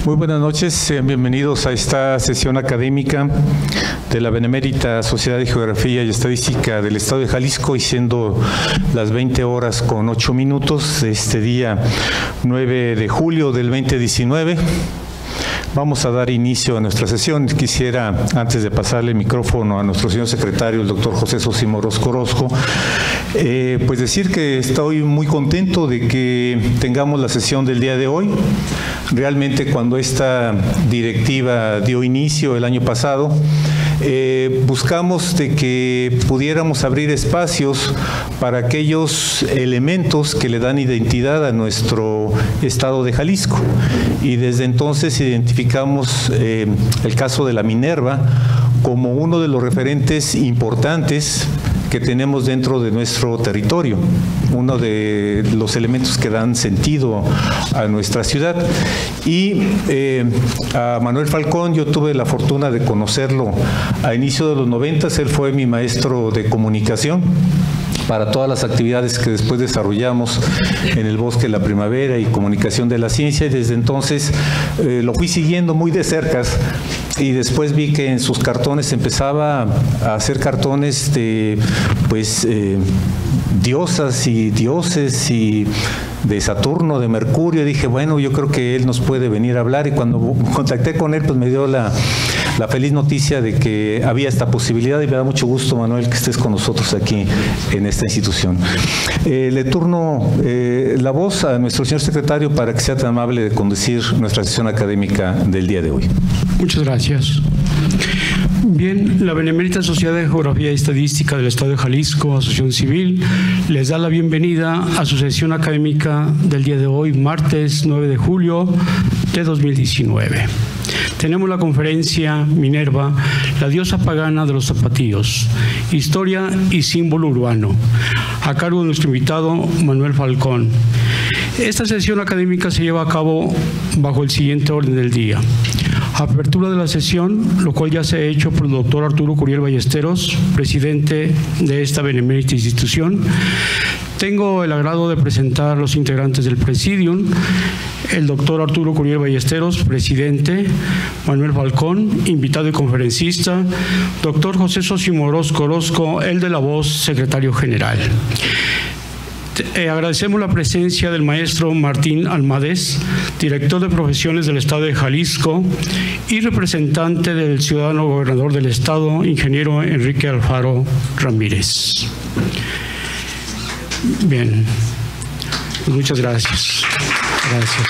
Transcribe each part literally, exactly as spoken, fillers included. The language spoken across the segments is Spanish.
Muy buenas noches, sean bienvenidos a esta sesión académica de la Benemérita Sociedad de Geografía y Estadística del Estado de Jalisco, y siendo las veinte horas con ocho minutos de este día nueve de julio del veinte diecinueve. Vamos a dar inicio a nuestra sesión. Quisiera, antes de pasarle el micrófono a nuestro señor secretario, el doctor José Sosimo Orozco Orozco, eh, pues decir que estoy muy contento de que tengamos la sesión del día de hoy. Realmente, cuando esta directiva dio inicio el año pasado, Eh, buscamos de que pudiéramos abrir espacios para aquellos elementos que le dan identidad a nuestro estado de Jalisco, y desde entonces identificamos eh, el caso de la Minerva como uno de los referentes importantes que tenemos dentro de nuestro territorio, uno de los elementos que dan sentido a nuestra ciudad. Y eh, a Manuel Falcón yo tuve la fortuna de conocerlo a inicio de los noventas. Él fue mi maestro de comunicación para todas las actividades que después desarrollamos en el Bosque de la Primavera y Comunicación de la Ciencia, y desde entonces eh, lo fui siguiendo muy de cerca, y después vi que en sus cartones empezaba a hacer cartones de pues eh, diosas y dioses y de Saturno, de Mercurio. Y dije, bueno, yo creo que él nos puede venir a hablar, y cuando contacté con él, pues me dio la, la feliz noticia de que había esta posibilidad, y me da mucho gusto, Manuel, que estés con nosotros aquí en esta institución. Eh, le turno eh, la voz a nuestro señor secretario para que sea tan amable de conducir nuestra sesión académica del día de hoy. Muchas gracias. Bien, la Benemérita Sociedad de Geografía y Estadística del Estado de Jalisco, Asociación Civil, les da la bienvenida a su sesión académica del día de hoy, martes nueve de julio de dos mil diecinueve. Tenemos la conferencia Minerva, la diosa pagana de los zapatillos, historia y símbolo urbano, a cargo de nuestro invitado Manuel Falcón. Esta sesión académica se lleva a cabo bajo el siguiente orden del día. Apertura de la sesión, lo cual ya se ha hecho por el doctor Arturo Curiel Ballesteros, presidente de esta benemérita institución. Tengo el agrado de presentar a los integrantes del Presidium: el doctor Arturo Curiel Ballesteros, presidente; Manuel Falcón, invitado y conferencista; doctor José Sosimo Orozco Orozco, el de la voz, secretario general. Eh, agradecemos la presencia del maestro Martín Almades, director de profesiones del Estado de Jalisco y representante del ciudadano gobernador del Estado, ingeniero Enrique Alfaro Ramírez. Bien, pues muchas gracias. Gracias.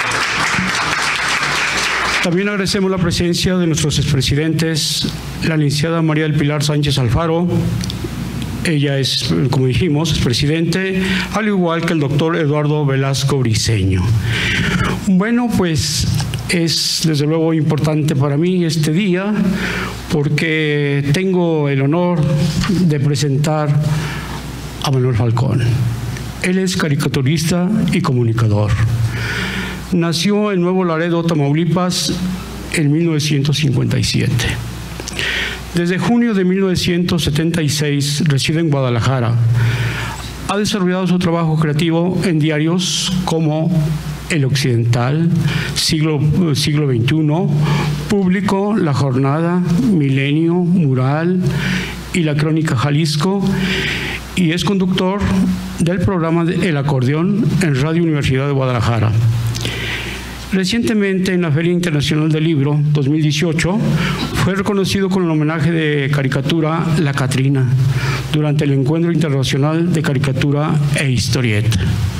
También agradecemos la presencia de nuestros expresidentes, la licenciada María del Pilar Sánchez Alfaro. Ella es, como dijimos, es presidente, al igual que el doctor Eduardo Velasco Briceño. Bueno, pues es desde luego importante para mí este día, porque tengo el honor de presentar a Manuel Falcón. Él es caricaturista y comunicador. Nació en Nuevo Laredo, Tamaulipas, en mil novecientos cincuenta y siete. Desde junio de mil novecientos setenta y seis reside en Guadalajara. Ha desarrollado su trabajo creativo en diarios como El Occidental, Siglo, Siglo veintiuno, Público, La Jornada, Milenio, Mural y La Crónica Jalisco, y es conductor del programa El Acordeón en Radio Universidad de Guadalajara. Recientemente, en la Feria Internacional del Libro dos mil dieciocho, fue reconocido con el homenaje de caricatura La Catrina durante el Encuentro Internacional de Caricatura e Historieta.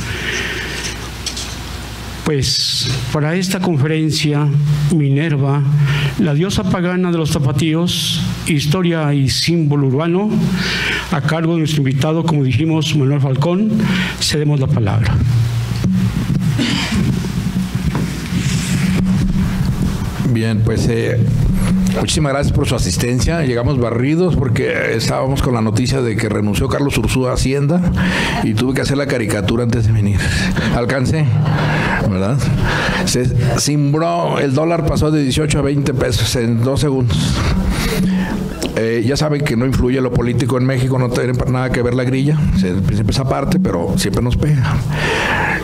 Pues para esta conferencia Minerva, la diosa pagana de los zapatillos, historia y símbolo urbano, a cargo de nuestro invitado, como dijimos, Manuel Falcón, cedemos la palabra. Bien, pues eh, muchísimas gracias por su asistencia. Llegamos barridos porque estábamos con la noticia de que renunció Carlos Ursúa a Hacienda y tuve que hacer la caricatura antes de venir. Alcancé, ¿verdad? Se cimbró, el dólar pasó de dieciocho a veinte pesos en dos segundos. Eh, ya saben que no influye lo político en México, no tiene nada que ver la grilla, siempre esa parte, pero siempre nos pega.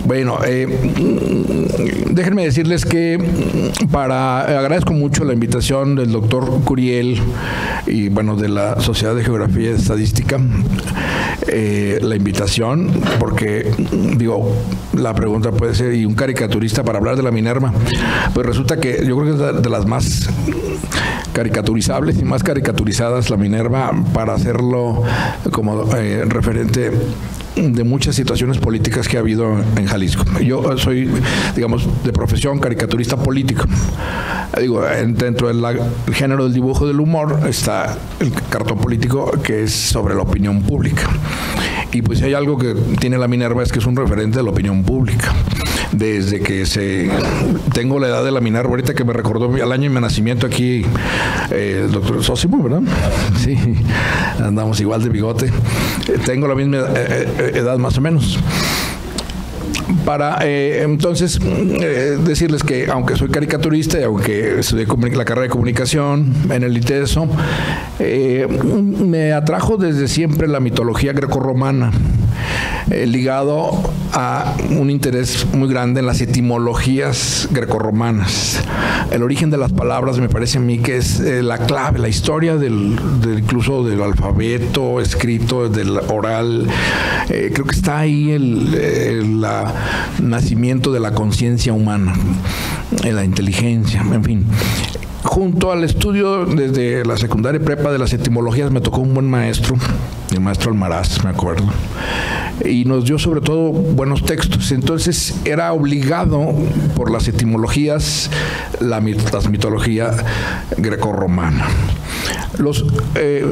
Bueno, eh, déjenme decirles que para agradezco mucho la invitación del doctor Curiel y bueno de la Sociedad de Geografía y Estadística, eh, la invitación, porque digo, la pregunta puede ser, ¿y un caricaturista para hablar de la Minerva? Pues resulta que yo creo que es de las más caricaturizables y más caricaturizadas la Minerva, para hacerlo como eh, referente de muchas situaciones políticas que ha habido en Jalisco. Yo soy, digamos, de profesión caricaturista político. Digo, dentro del género del dibujo del humor está el cartón político, que es sobre la opinión pública. Y pues si hay algo que tiene la Minerva es que es un referente de la opinión pública. Desde que se tengo la edad de la Minerva, ahorita que me recordó al año de mi nacimiento aquí, eh, el doctor Sósimo, ¿verdad? Sí, andamos igual de bigote. Eh, tengo la misma eh, edad más o menos. Para eh, entonces eh, decirles que aunque soy caricaturista y aunque estudié la carrera de comunicación en el ITESO, eh, me atrajo desde siempre la mitología grecorromana, eh, ligado a un interés muy grande en las etimologías grecorromanas. El origen de las palabras me parece a mí que es eh, la clave, la historia del, del incluso del alfabeto escrito, del oral. Eh, creo que está ahí el, el la nacimiento de la conciencia humana, la inteligencia, en fin. Junto al estudio desde la secundaria y prepa de las etimologías me tocó un buen maestro, el maestro Almaraz, me acuerdo, y nos dio sobre todo buenos textos. Entonces era obligado por las etimologías la, la mitología grecorromana. Los eh,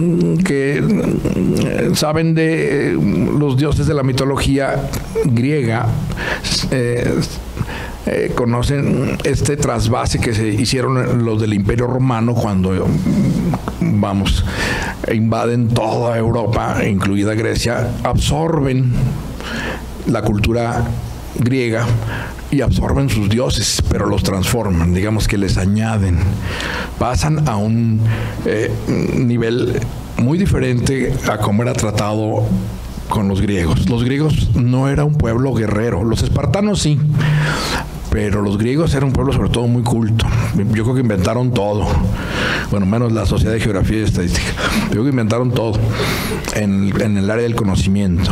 que saben de los dioses de la mitología griega eh, eh, conocen este trasvase que se hicieron los del Imperio Romano cuando, vamos, invaden toda Europa, incluida Grecia, absorben la cultura griega y absorben sus dioses, pero los transforman, digamos que les añaden, pasan a un eh, nivel muy diferente a cómo era tratado con los griegos. Los griegos no era un pueblo guerrero, los espartanos sí, pero los griegos eran un pueblo sobre todo muy culto. Yo creo que inventaron todo, bueno, menos la Sociedad de Geografía y Estadística. Yo creo que inventaron todo en, en el área del conocimiento.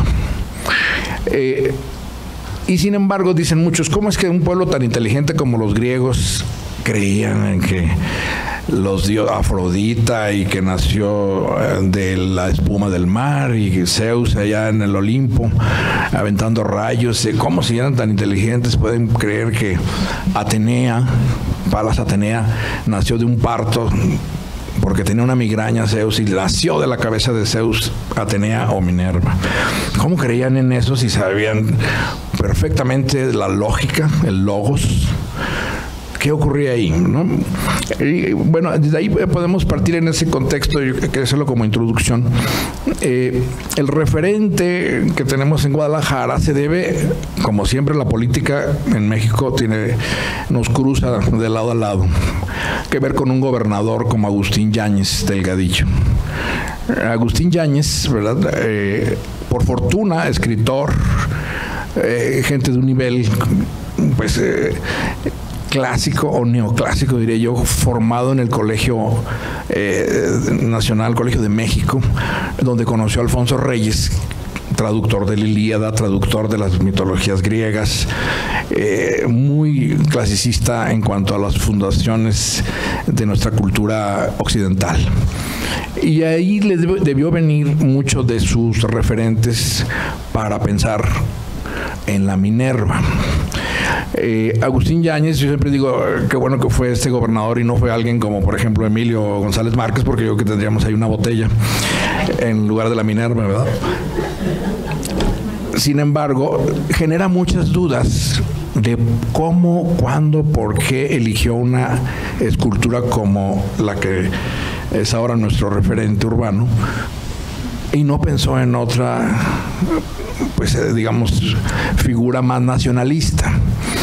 Eh, Y sin embargo, dicen muchos, ¿cómo es que un pueblo tan inteligente como los griegos creían en que los dio Afrodita y que nació de la espuma del mar y Zeus allá en el Olimpo aventando rayos? ¿Cómo si eran tan inteligentes pueden creer que Atenea, Palas Atenea, nació de un parto porque tenía una migraña Zeus y nació de la cabeza de Zeus Atenea o Minerva? ¿Cómo creían en eso si sabían perfectamente la lógica, el logos? ¿Qué ocurría ahí, ¿no? Y, bueno, desde ahí podemos partir en ese contexto, yo quiero hacerlo como introducción. Eh, el referente que tenemos en Guadalajara se debe, como siempre, la política en México tiene, nos cruza de lado a lado, que ver con un gobernador como Agustín Yáñez Delgadillo. Agustín Yáñez, ¿verdad? Eh, por fortuna, escritor, eh, gente de un nivel, pues, eh, clásico o neoclásico, diría yo, formado en el Colegio eh, Nacional, Colegio de México, donde conoció a Alfonso Reyes, traductor de la Ilíada, traductor de las mitologías griegas, eh, muy clasicista en cuanto a las fundaciones de nuestra cultura occidental. Y ahí le debió venir mucho de sus referentes para pensar en la Minerva. Eh, Agustín Yáñez, yo siempre digo qué bueno que fue este gobernador y no fue alguien como por ejemplo Emilio González Márquez, porque yo creo que tendríamos ahí una botella en lugar de la Minerva, ¿verdad? Sin embargo, genera muchas dudas de cómo, cuándo, por qué eligió una escultura como la que es ahora nuestro referente urbano y no pensó en otra, pues digamos, figura más nacionalista.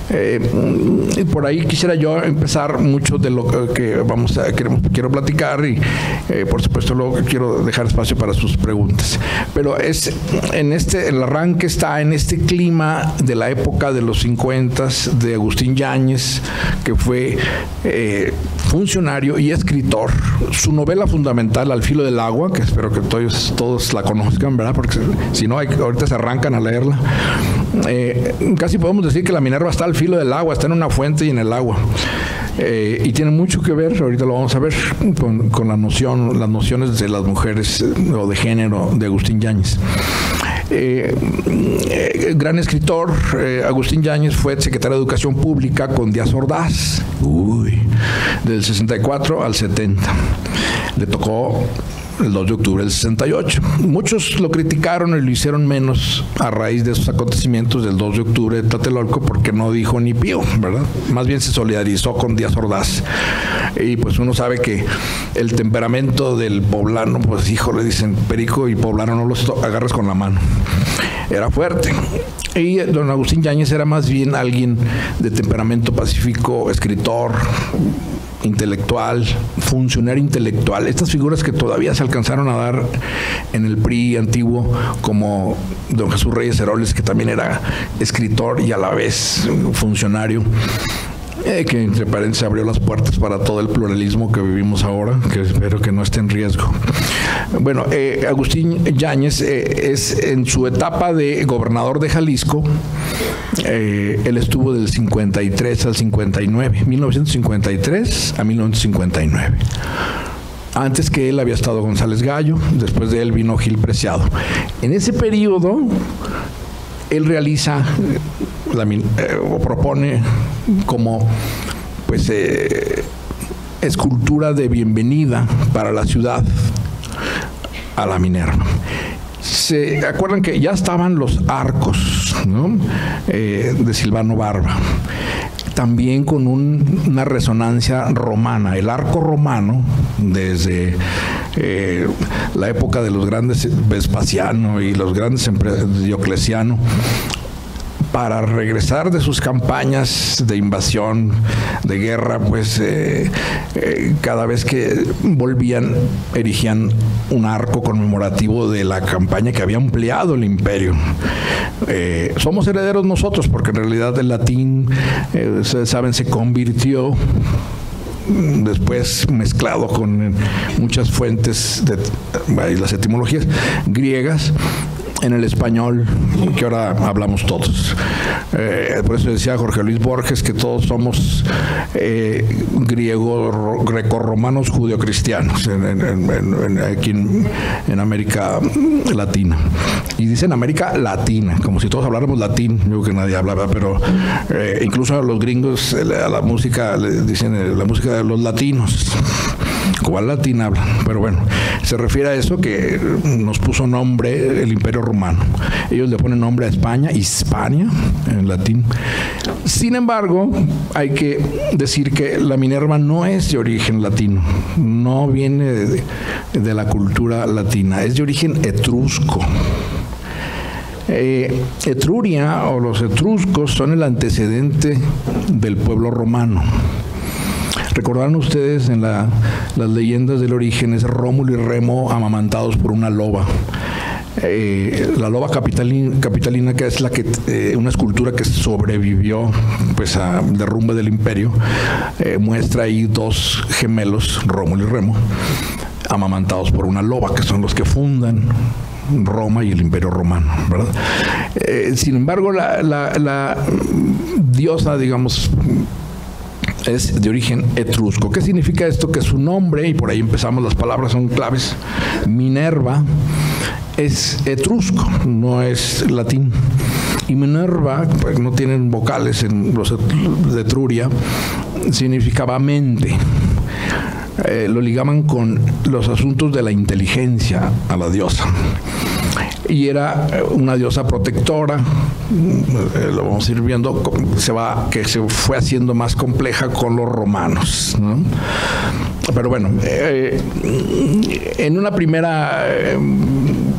Eh, por ahí quisiera yo empezar mucho de lo que vamos a queremos, quiero platicar y eh, por supuesto luego quiero dejar espacio para sus preguntas. Pero es en este el arranque está en este clima de la época de los cincuentas de Agustín Yáñez, que fue eh, funcionario y escritor. Su novela fundamental, Al filo del agua, que espero que todos, todos la conozcan, ¿verdad? Porque si no, hay, ahorita se arrancan a leerla. Eh, casi podemos decir que la Minerva está al filo del agua, está en una fuente y en el agua. Eh, y tiene mucho que ver, ahorita lo vamos a ver, con, con la noción, las nociones de las mujeres o de género de Agustín Yáñez. Eh, eh, gran escritor, eh, Agustín Yáñez fue secretario de Educación Pública con Díaz Ordaz, uy, del sesenta y cuatro al setenta. Le tocó el dos de octubre del sesenta y ocho. Muchos lo criticaron y lo hicieron menos a raíz de esos acontecimientos del dos de octubre de Tlatelolco, porque no dijo ni pío, ¿verdad? Más bien se solidarizó con Díaz Ordaz. Y pues uno sabe que el temperamento del poblano, pues hijo, le dicen perico y poblano no los agarras con la mano. Era fuerte. Y don Agustín Yáñez era más bien alguien de temperamento pacífico, escritor, intelectual, funcionario intelectual, estas figuras que todavía se alcanzaron a dar en el P R I antiguo, como don Jesús Reyes Heroles, que también era escritor y a la vez funcionario, eh, que entre paréntesis abrió las puertas para todo el pluralismo que vivimos ahora, que espero que no esté en riesgo. Bueno, eh, Agustín Yáñez eh, es en su etapa de gobernador de Jalisco. Eh, él estuvo del cincuenta y tres al cincuenta y nueve, mil novecientos cincuenta y tres a mil novecientos cincuenta y nueve. Antes que él había estado González Gallo, después de él vino Gil Preciado. En ese periodo, él realiza la, eh, o propone como pues eh, escultura de bienvenida para la ciudad a la Minerva. Se acuerdan que ya estaban los arcos, ¿no? eh, de Silvano Barba, también con un, una resonancia romana. El arco romano, desde eh, la época de los grandes Vespasiano y los grandes Diocleciano, para regresar de sus campañas de invasión, de guerra, pues eh, eh, cada vez que volvían erigían un arco conmemorativo de la campaña que había ampliado el imperio. Eh, somos herederos nosotros, porque en realidad el latín, eh, ustedes saben, se convirtió después mezclado con muchas fuentes de las etimologías griegas en el español que ahora hablamos todos. Eh, por eso decía Jorge Luis Borges que todos somos eh, griegos, grecorromanos, judeocristianos en, en, en, en, aquí en, en América Latina. Y dicen América Latina, como si todos habláramos latín. Yo creo que nadie hablaba, pero eh, incluso a los gringos a la música le dicen la música de los latinos. ¿Cuál latín hablan? Pero bueno, se refiere a eso, que nos puso nombre el Imperio Romano. Ellos le ponen nombre a España, Hispania, en latín. Sin embargo, hay que decir que la Minerva no es de origen latino, no viene de, de la cultura latina, es de origen etrusco. Eh, Etruria o los etruscos son el antecedente del pueblo romano. Recordarán ustedes en la, las leyendas del origen, es Rómulo y Remo amamantados por una loba. Eh, la loba capitalina, capitalina, que es la que eh, una escultura que sobrevivió pues al derrumbe del imperio, eh, muestra ahí dos gemelos, Rómulo y Remo, amamantados por una loba, que son los que fundan Roma y el Imperio Romano, ¿verdad? Eh, sin embargo, la, la, la diosa, digamos, es de origen etrusco. ¿Qué significa esto? Que su nombre, y por ahí empezamos, las palabras son claves, Minerva, es etrusco, no es latín. Y Minerva, pues no tienen vocales en los de Etruria, significaba mente. Eh, lo ligaban con los asuntos de la inteligencia a la diosa. Y era una diosa protectora, eh, lo vamos a ir viendo, se va, que se fue haciendo más compleja con los romanos, ¿no? Pero bueno, eh, en una primera eh,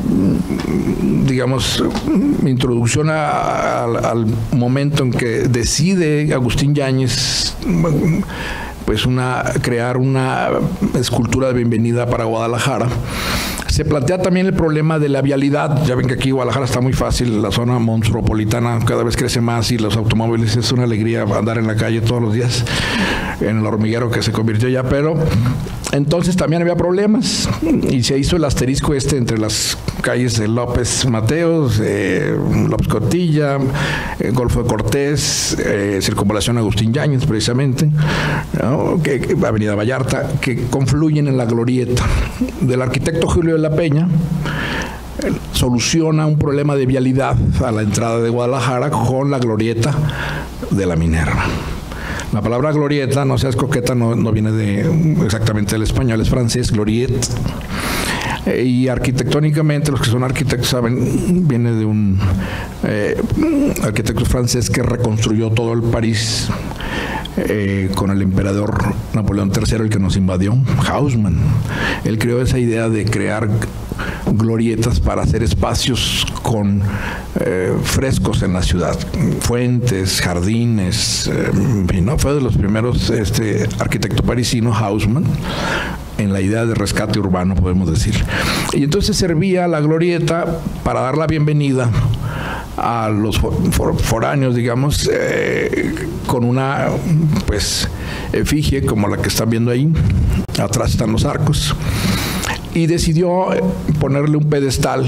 digamos, mi introducción a, a, al momento en que decide Agustín Yáñez pues una, crear una escultura de bienvenida para Guadalajara. Se plantea también el problema de la vialidad. Ya ven que aquí Guadalajara está muy fácil, la zona monstruopolitana cada vez crece más y los automóviles es una alegría andar en la calle todos los días, en el hormiguero que se convirtió ya, pero entonces también había problemas y se hizo el asterisco este entre las calles de López Mateos, eh, López Cotilla, eh, Golfo de Cortés, eh, Circunvalación Agustín Yáñez precisamente, ¿no? que, que, Avenida Vallarta, que confluyen en la glorieta del arquitecto Julio de la Peña. Eh, soluciona un problema de vialidad a la entrada de Guadalajara con la glorieta de la Minerva. La palabra glorieta, no seas coqueta, no, no viene de exactamente del español, es francés, gloriette. Eh, y arquitectónicamente, los que son arquitectos saben, viene de un eh, arquitecto francés que reconstruyó todo el París eh, con el emperador Napoleón tercero, el que nos invadió, Haussmann. Él creó esa idea de crear glorietas para hacer espacios con eh, frescos en la ciudad, fuentes, jardines, eh, en fin, ¿no? Fue de los primeros este, arquitecto parisino, Haussmann, en la idea de rescate urbano, podemos decir. Y entonces servía la glorieta para dar la bienvenida a los for foráneos, digamos, eh, con una pues efigie como la que están viendo ahí. Atrás están los arcos. Y decidió ponerle un pedestal,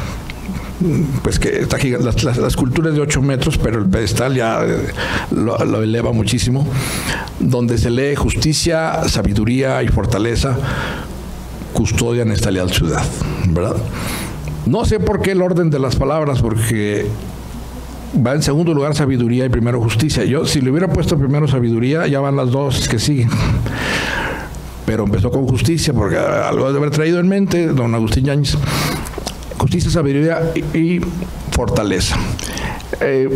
pues que está gigante. La, la, la escultura es de ocho metros, pero el pedestal ya lo, lo eleva muchísimo, donde se lee justicia, sabiduría y fortaleza custodian esta leal ciudad, ¿verdad? No sé por qué el orden de las palabras, porque va en segundo lugar sabiduría y primero justicia. Yo, si le hubiera puesto primero sabiduría, ya van las dos que siguen. Pero empezó con justicia, porque algo de haber traído en mente don Agustín Yáñez. Justicia, sabiduría y, y fortaleza. Eh,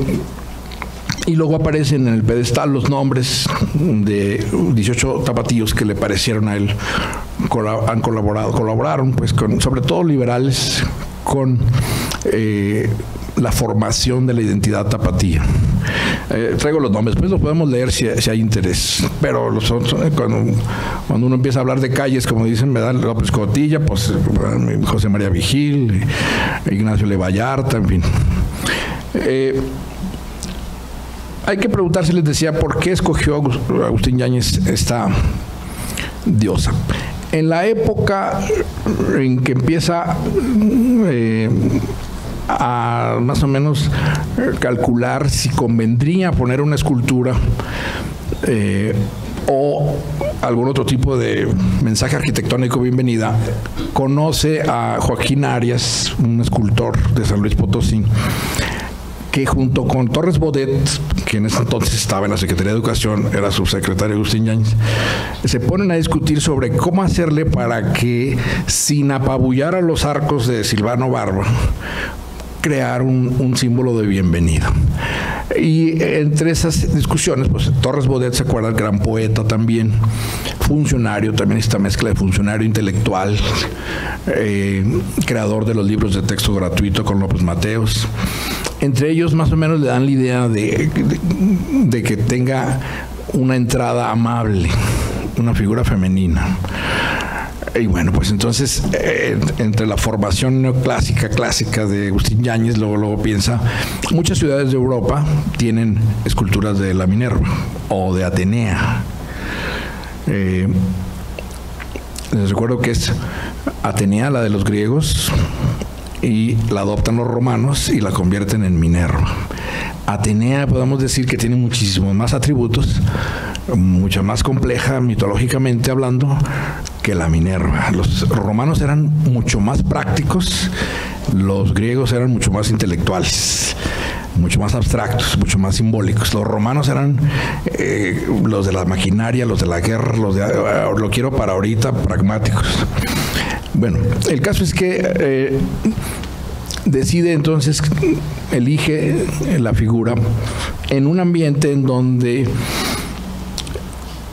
y luego aparecen en el pedestal los nombres de dieciocho tapatíos que le parecieron a él, han colaborado, colaboraron, pues, con, sobre todo liberales, con eh, la formación de la identidad tapatía. Eh, traigo los nombres, después los podemos leer si, si hay interés, pero los, cuando, cuando uno empieza a hablar de calles, como dicen, me dan López Cotilla, pues José María Vigil, Ignacio Le Vallarta, en fin. Eh, hay que preguntarse, les decía, ¿por qué escogió Agustín Yáñez esta diosa? En la época en que empieza eh, a más o menos calcular si convendría poner una escultura eh, o algún otro tipo de mensaje arquitectónico bienvenida, conoce a Joaquín Arias, un escultor de San Luis Potosí, que junto con Torres Bodet, que en ese entonces estaba en la Secretaría de Educación, era subsecretario Agustín Yáñez, se ponen a discutir sobre cómo hacerle para que, sin apabullar a los arcos de Silvano Barba, crear un, un símbolo de bienvenida. Y entre esas discusiones, pues Torres Bodet, se acuerda, el gran poeta también, funcionario, también esta mezcla de funcionario intelectual, eh, creador de los libros de texto gratuito con López Mateos. Entre ellos más o menos le dan la idea de, de, de que tenga una entrada amable, una figura femenina. Y bueno, pues entonces, eh, entre la formación neoclásica, clásica de Agustín Yáñez, luego, luego piensa, muchas ciudades de Europa tienen esculturas de la Minerva o de Atenea. Eh, les recuerdo que es Atenea, la de los griegos, y la adoptan los romanos y la convierten en Minerva. Atenea, podemos decir que tiene muchísimos más atributos, mucho más compleja mitológicamente hablando que la Minerva. Los romanos eran mucho más prácticos, los griegos eran mucho más intelectuales, mucho más abstractos, mucho más simbólicos. Los romanos eran eh, los de la maquinaria, los de la guerra, los de uh, lo quiero para ahorita, pragmáticos. Bueno, el caso es que eh, decide entonces, elige la figura en un ambiente en donde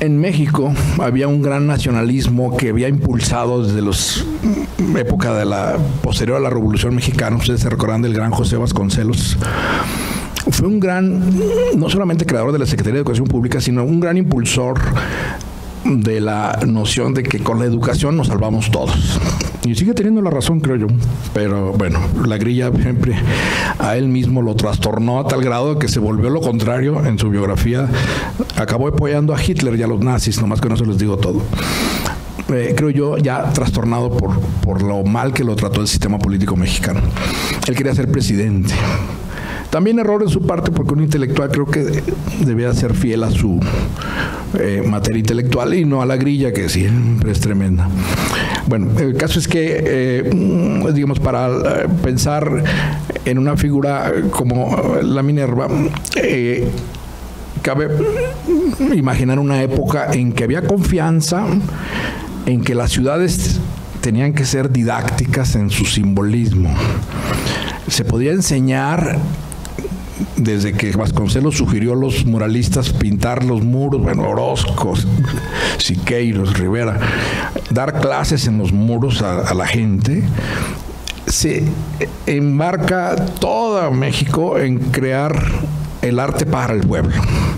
en México había un gran nacionalismo que había impulsado desde los época de la posterior a la Revolución Mexicana. Ustedes se recordarán del gran José Vasconcelos. Fue un gran, no solamente creador de la Secretaría de Educación Pública, sino un gran impulsor de la noción de que con la educación nos salvamos todos. Y sigue teniendo la razón, creo yo. Pero bueno, la grilla siempre a él mismo lo trastornó a tal grado que se volvió lo contrario en su biografía. Acabó apoyando a Hitler y a los nazis, nomás que no se les digo todo. Eh, creo yo, ya trastornado por, por lo mal que lo trató el sistema político mexicano. Él quería ser presidente. También error en su parte, porque un intelectual creo que debía ser fiel a su eh, materia intelectual y no a la grilla, que siempre es tremenda. Bueno, el caso es que, eh, digamos, para eh, pensar en una figura como la Minerva, eh, cabe imaginar una época en que había confianza, en que las ciudades tenían que ser didácticas en su simbolismo. Se podía enseñar, desde que Vasconcelos sugirió a los muralistas pintar los muros, bueno, Orozco, Siqueiros, Rivera, dar clases en los muros a, a la gente. Se embarca todo México en crear el arte para el pueblo.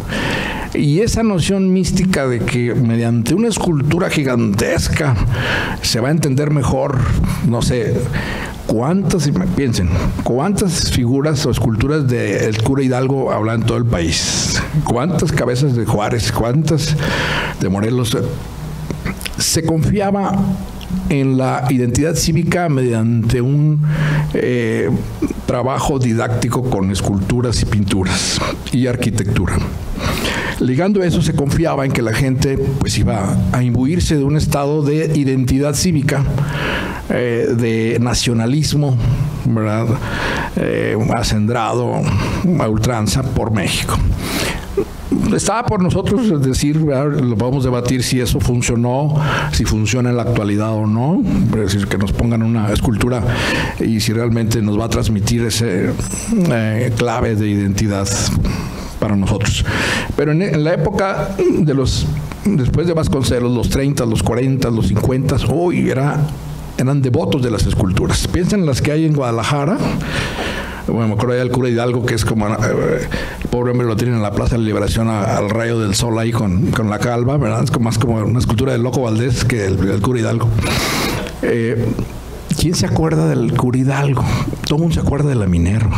Y esa noción mística de que mediante una escultura gigantesca se va a entender mejor, no sé, cuántas, piensen, cuántas figuras o esculturas del cura Hidalgo hablan en todo el país, cuántas cabezas de Juárez, cuántas de Morelos. Se confiaba en la identidad cívica mediante un eh, trabajo didáctico con esculturas y pinturas y arquitectura. Ligando eso, se confiaba en que la gente pues iba a imbuirse de un estado de identidad cívica, eh, de nacionalismo, ¿verdad? Eh, acendrado a ultranza por México. Estaba por nosotros decir, ¿verdad? Lo podemos debatir si eso funcionó, si funciona en la actualidad o no, es decir, que nos pongan una escultura y si realmente nos va a transmitir ese eh, clave de identidad para nosotros. Pero en, en la época de los, después de Vasconcelos, los treinta, los cuarenta, los cincuenta, uy, era, eran devotos de las esculturas. Piensen en las que hay en Guadalajara. Bueno, me acuerdo ya del cura Hidalgo, que es como, eh, el pobre hombre lo tienen en la Plaza de la Liberación a, al rayo del sol ahí con, con la calva, ¿verdad? Es como, más como una escultura del Loco Valdés que el, el cura Hidalgo. Eh, ¿Quién se acuerda del cura Hidalgo? Todo el mundo se acuerda de la Minerva.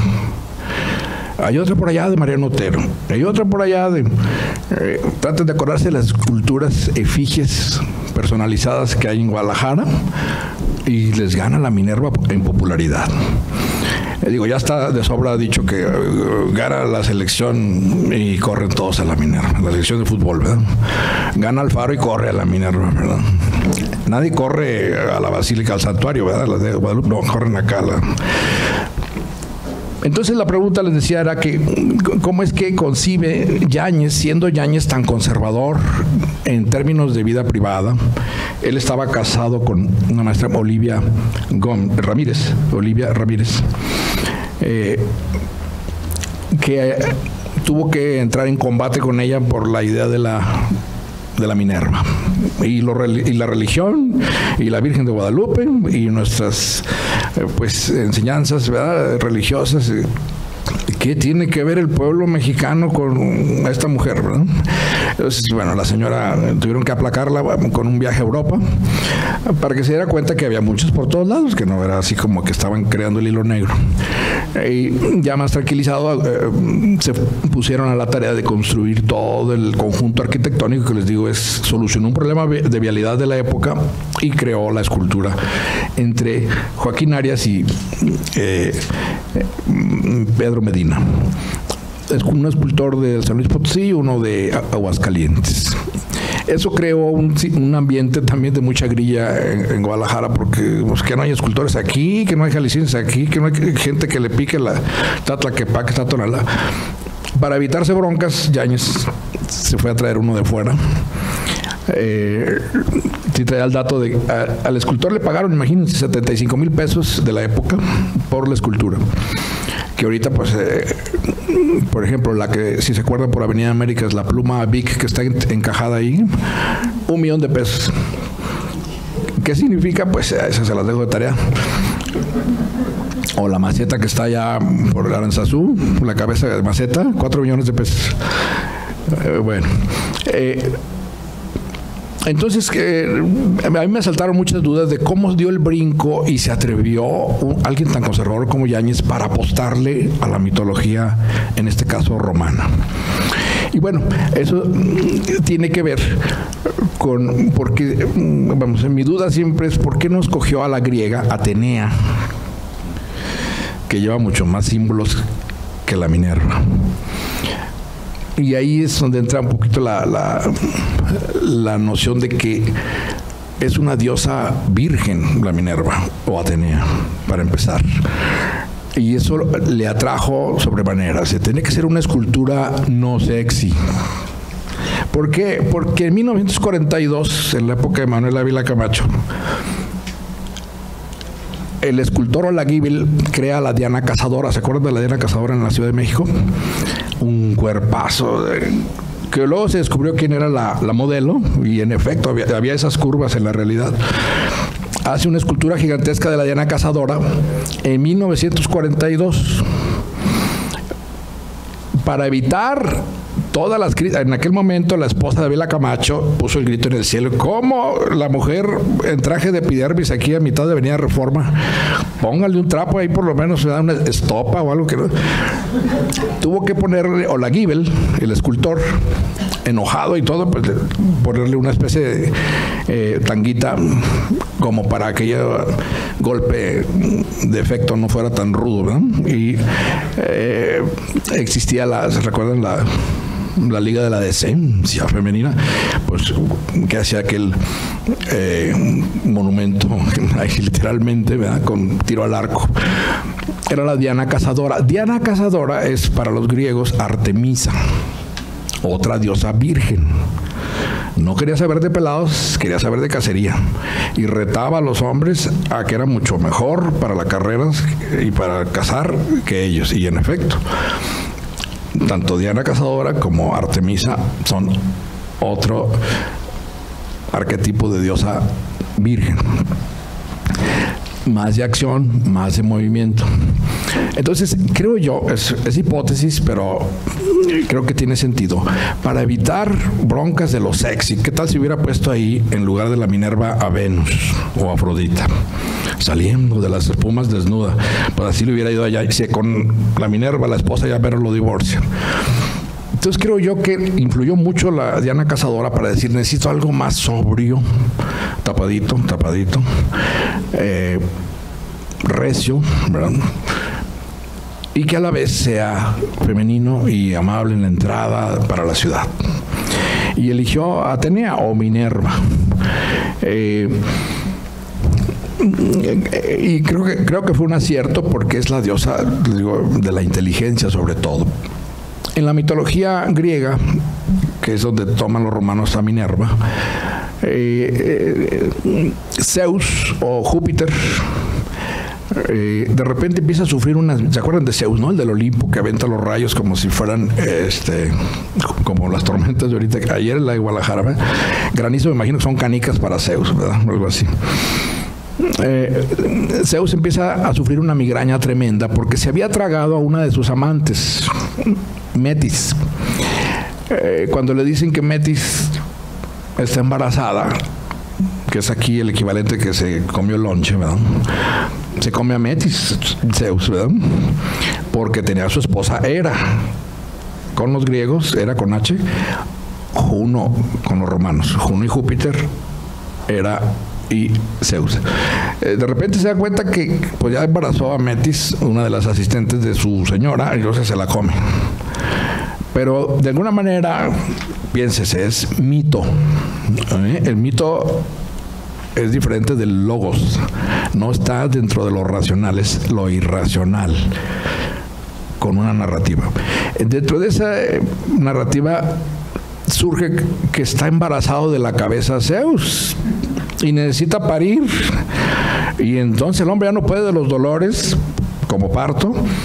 Hay otra por allá de Mariano Otero. Hay otra por allá de... Eh, traten de acordarse de las esculturas efigies personalizadas que hay en Guadalajara y les gana la Minerva en popularidad. Eh, digo, ya está de sobra dicho que uh, gana la selección y corren todos a la Minerva. La selección de fútbol, ¿verdad? Gana Alfaro y corre a la Minerva, ¿verdad? Nadie corre a la Basílica, al santuario, ¿verdad? Las de Guadalupe, no, corren acá a la... Entonces la pregunta, les decía, era que ¿cómo es que concibe Yáñez, siendo Yáñez tan conservador en términos de vida privada? Él estaba casado con una maestra, Olivia Gómez, Ramírez, Olivia Ramírez, eh, que tuvo que entrar en combate con ella por la idea de la de la Minerva y, lo, y la religión y la Virgen de Guadalupe y nuestras eh, pues enseñanzas, ¿verdad?, religiosas. ¿Qué tiene que ver el pueblo mexicano con esta mujer, verdad? Entonces, bueno, la señora tuvieron que aplacarla con un viaje a Europa para que se diera cuenta que había muchos por todos lados, que no era así como que estaban creando el hilo negro. Y ya más tranquilizado, eh, se pusieron a la tarea de construir todo el conjunto arquitectónico que les digo es solucionó un problema de vialidad de la época y creó la escultura entre Joaquín Arias y eh, Pedro Medina. Es un escultor de San Luis Potosí y uno de Aguascalientes. Eso creó un, un ambiente también de mucha grilla en, en Guadalajara, porque pues, que no hay escultores aquí, que no hay jaliscienses aquí, que no hay gente que le pique la Tatlaquepaque, Tatonalá. Para evitarse broncas, Yáñez se fue a traer uno de fuera. Eh, si traía el dato de a, al escultor le pagaron, imagínense, setenta y cinco mil pesos de la época por la escultura. que ahorita pues eh, por ejemplo la que si se acuerdan por Avenida América es la pluma Vic que está encajada ahí, un millón de pesos. ¿Qué significa? Pues esa se las dejo de tarea. O la maceta que está allá por el Aranzazú, la cabeza de maceta, cuatro millones de pesos. Eh, bueno, eh, entonces eh, a mí me saltaron muchas dudas de cómo dio el brinco y se atrevió un, alguien tan conservador como Yáñez para apostarle a la mitología, en este caso romana. Y bueno, eso tiene que ver con, porque, vamos, mi duda siempre es por qué no escogió a la griega Atenea, que lleva mucho más símbolos que la Minerva. Y ahí es donde entra un poquito la, la, la noción de que es una diosa virgen, la Minerva, o Atenea, para empezar. Y eso le atrajo sobremanera. Se tiene que ser una escultura no sexy. ¿Por qué? Porque en mil novecientos cuarenta y dos, en la época de Manuel Ávila Camacho, el escultor Olaguíbel crea a la Diana Cazadora. ¿Se acuerdan de la Diana Cazadora en la Ciudad de México? Un cuerpazo de, que luego se descubrió quién era la, la modelo, y en efecto había, había esas curvas en la realidad. Hace una escultura gigantesca de la Diana Cazadora en mil novecientos cuarenta y dos para evitar todas las críticas. En aquel momento la esposa de Ávila Camacho puso el grito en el cielo: ¿cómo la mujer en traje de epidermis aquí a mitad de Avenida Reforma? Póngale un trapo ahí, por lo menos se da una estopa o algo que no. Tuvo que ponerle Olaguíbel, el escultor, enojado y todo, pues ponerle una especie de eh, tanguita como para que aquel golpe de efecto no fuera tan rudo, ¿verdad? Y eh, existía la, ¿se recuerdan la la Liga de la Decencia Femenina? Pues que hacía aquel eh, monumento ahí literalmente, ¿verdad?, con tiro al arco. Era la Diana Cazadora. Diana Cazadora es para los griegos Artemisa, otra diosa virgen. No quería saber de pelados, quería saber de cacería. Y retaba a los hombres a que era mucho mejor para las carreras y para cazar que ellos. Y en efecto, tanto Diana Cazadora como Artemisa son otro arquetipo de diosa virgen. Más de acción, más de movimiento. Entonces, creo yo, es, es hipótesis, pero creo que tiene sentido. Para evitar broncas de lo sexy, ¿qué tal si hubiera puesto ahí, en lugar de la Minerva, a Venus o Afrodita, saliendo de las espumas desnuda? Pues así le hubiera ido allá. Y si con la Minerva, la esposa, ya pero lo divorcian. Entonces creo yo que influyó mucho la Diana Cazadora para decir: necesito algo más sobrio, tapadito, tapadito, eh, recio, ¿verdad?, y que a la vez sea femenino y amable en la entrada para la ciudad. Y eligió a Atenea o Minerva. Eh, y creo que, creo que fue un acierto, porque es la diosa, digo, de la inteligencia sobre todo. En la mitología griega, que es donde toman los romanos a Minerva, eh, eh, Zeus o Júpiter eh, de repente empieza a sufrir unas... ¿Se acuerdan de Zeus, no? El del Olimpo, que aventa los rayos como si fueran este, como las tormentas de ahorita. Ayer en la de Guadalajara, ¿verdad? Granizo, me imagino que son canicas para Zeus, ¿verdad? Algo así. Eh, Zeus empieza a sufrir una migraña tremenda porque se había tragado a una de sus amantes, Metis. Eh, cuando le dicen que Metis está embarazada, que es aquí el equivalente que se comió el lonche, ¿verdad?, se come a Metis, Zeus, ¿verdad?, porque tenía a su esposa Hera. Con los griegos, Hera con H, Juno con los romanos, Juno y Júpiter, Hera y Zeus. Eh, de repente se da cuenta que pues ya embarazó a Metis, una de las asistentes de su señora, y entonces se la come. Pero de alguna manera, piénsese, es mito. ¿Eh? El mito es diferente del logos. No está dentro de lo racional, es lo irracional, con una narrativa. Dentro de esa eh, narrativa surge que está embarazado de la cabeza Zeus y necesita parir, y entonces el hombre ya no puede de los dolores como parto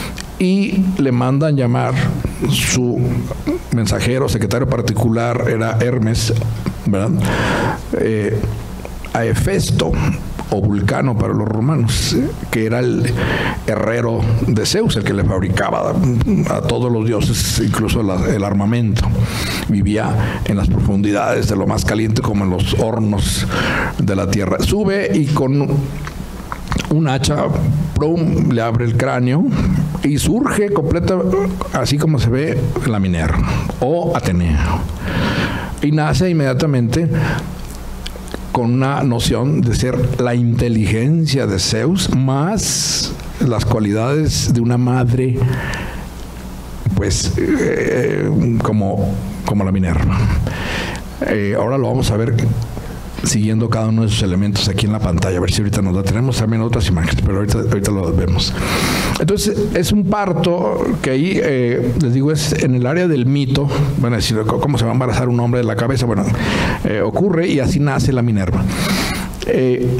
y le mandan llamar. Su mensajero, secretario particular era Hermes, ¿verdad? Eh, a Hefesto, o Vulcano para los romanos, que era el herrero de Zeus, el que le fabricaba a todos los dioses, incluso la, el armamento. Vivía en las profundidades de lo más caliente, como en los hornos de la tierra. Sube y con un hacha, plum, le abre el cráneo y surge completa, así como se ve la Minerva o Atenea. Y nace inmediatamente con una noción de ser la inteligencia de Zeus más las cualidades de una madre, pues eh, como, como la Minerva. Eh, ahora lo vamos a ver siguiendo cada uno de esos elementos aquí en la pantalla, a ver si ahorita nos da. Tenemos también otras imágenes, pero ahorita, ahorita lo vemos. Entonces, es un parto que ahí, eh, les digo, es en el área del mito. Van a decir, ¿cómo se va a embarazar un hombre de la cabeza? Bueno, eh, ocurre y así nace la Minerva. Eh,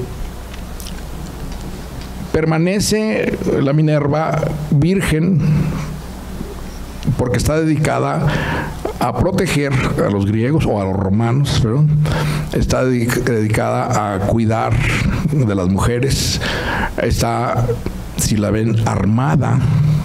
permanece la Minerva virgen porque está dedicada a proteger a los griegos o a los romanos, perdón. Está dedicada a cuidar de las mujeres. Está, si la ven, armada.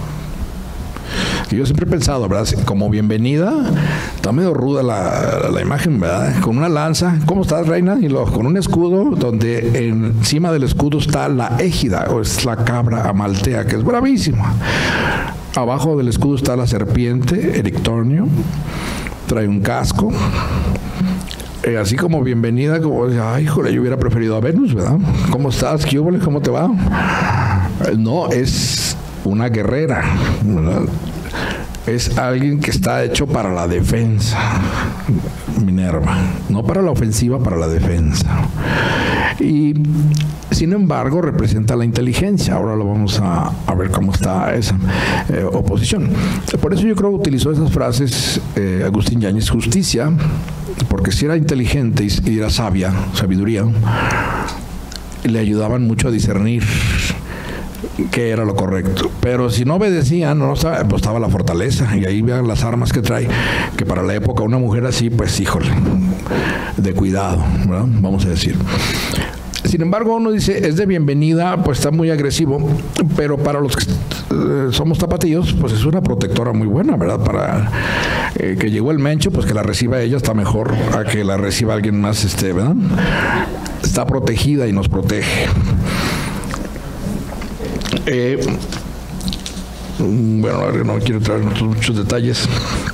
Yo siempre he pensado, ¿verdad? Como bienvenida, está medio ruda la, la imagen, ¿verdad? Con una lanza, ¿cómo estás, reina? Y luego con un escudo, donde encima del escudo está la égida, o es la cabra amaltea, que es bravísima. Abajo del escudo está la serpiente, Erictonio, trae un casco. Eh, así como bienvenida, como, ay, híjole, yo hubiera preferido a Venus, ¿verdad? ¿Cómo estás? ¿Qué hubo? ¿Cómo te va? No, es una guerrera, ¿verdad? Es alguien que está hecho para la defensa, Minerva, no para la ofensiva, para la defensa. Y sin embargo representa la inteligencia. Ahora lo vamos a, a ver cómo está esa eh, oposición. Por eso yo creo que utilizó esas frases eh, Agustín Yáñez: justicia, porque si era inteligente y, y era sabia, sabiduría, le ayudaban mucho a discernir qué era lo correcto. Pero si no obedecían, no estaba, pues estaba la fortaleza, y ahí vean las armas que trae, que para la época una mujer así, pues híjole, de cuidado, ¿verdad? Vamos a decir. Sin embargo, uno dice, es de bienvenida, pues está muy agresivo, pero para los que eh, somos tapatíos, pues es una protectora muy buena, ¿verdad? Para eh, que llegó el mencho, pues que la reciba ella está mejor a que la reciba alguien más, este, ¿verdad? Está protegida y nos protege. Eh, bueno, no quiero traer muchos detalles.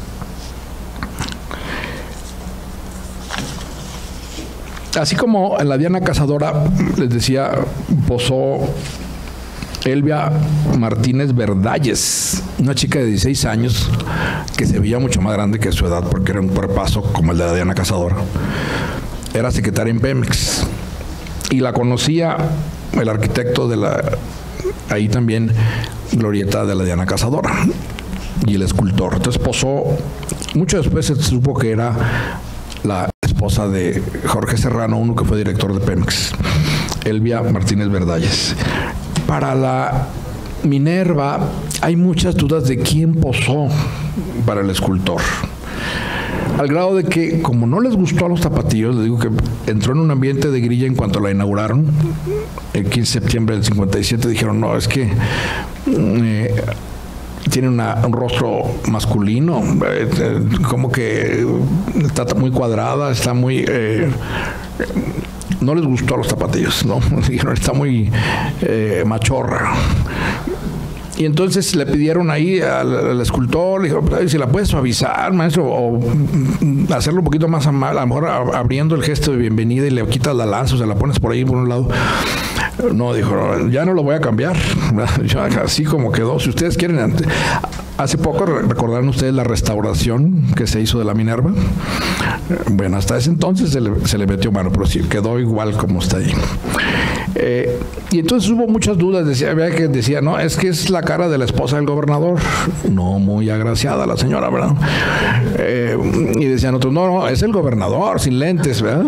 Así como en la Diana Cazadora, les decía, posó Elvia Martínez Verdalles, una chica de dieciséis años que se veía mucho más grande que su edad porque era un cuerpazo como el de la Diana Cazadora. Era secretaria en Pemex y la conocía el arquitecto de la, ahí también, glorieta de la Diana Cazadora, y el escultor. Entonces posó, mucho después se supo que era la esposa de Jorge Serrano, uno que fue director de Pemex, Elvia Martínez Verdalles. Para la Minerva hay muchas dudas de quién posó para el escultor, al grado de que, como no les gustó a los tapatíos, les digo que entró en un ambiente de grilla en cuanto la inauguraron. El quince de septiembre del cincuenta y siete dijeron, no, es que eh, tiene una, un rostro masculino, eh, eh, como que está muy cuadrada, está muy... Eh, no les gustó a los tapatíos, ¿no? Dijeron, está muy eh, machorra. Y entonces le pidieron ahí al, al escultor, le dijeron, si la puedes suavizar, maestro, o hacerlo un poquito más amable, a lo mejor abriendo el gesto de bienvenida y le quitas la lanza, o se la pones por ahí por un lado. No, dijo, ya no lo voy a cambiar. Así como quedó. Si ustedes quieren, hace poco recordaron ustedes la restauración que se hizo de la Minerva. Bueno, hasta ese entonces se le, se le metió mano, pero sí, quedó igual como está ahí. Eh, y entonces hubo muchas dudas. Decía, había que decía, no, es que es la cara de la esposa del gobernador. No muy agraciada la señora, ¿verdad? Eh, y decían otros, no, no, es el gobernador, sin lentes, ¿verdad?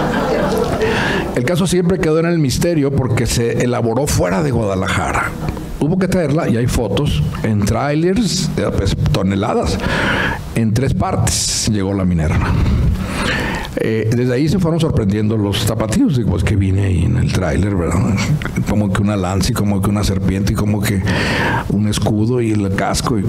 El caso siempre quedó en el misterio porque se elaboró fuera de Guadalajara. hubo que traerla, y hay fotos, en trailers, pues, toneladas, en tres partes llegó la Minerva. Eh, desde ahí se fueron sorprendiendo los tapatíos, digo, pues que vine ahí en el tráiler, ¿verdad? Como que una lanza y como que una serpiente y como que un escudo y el casco. Y...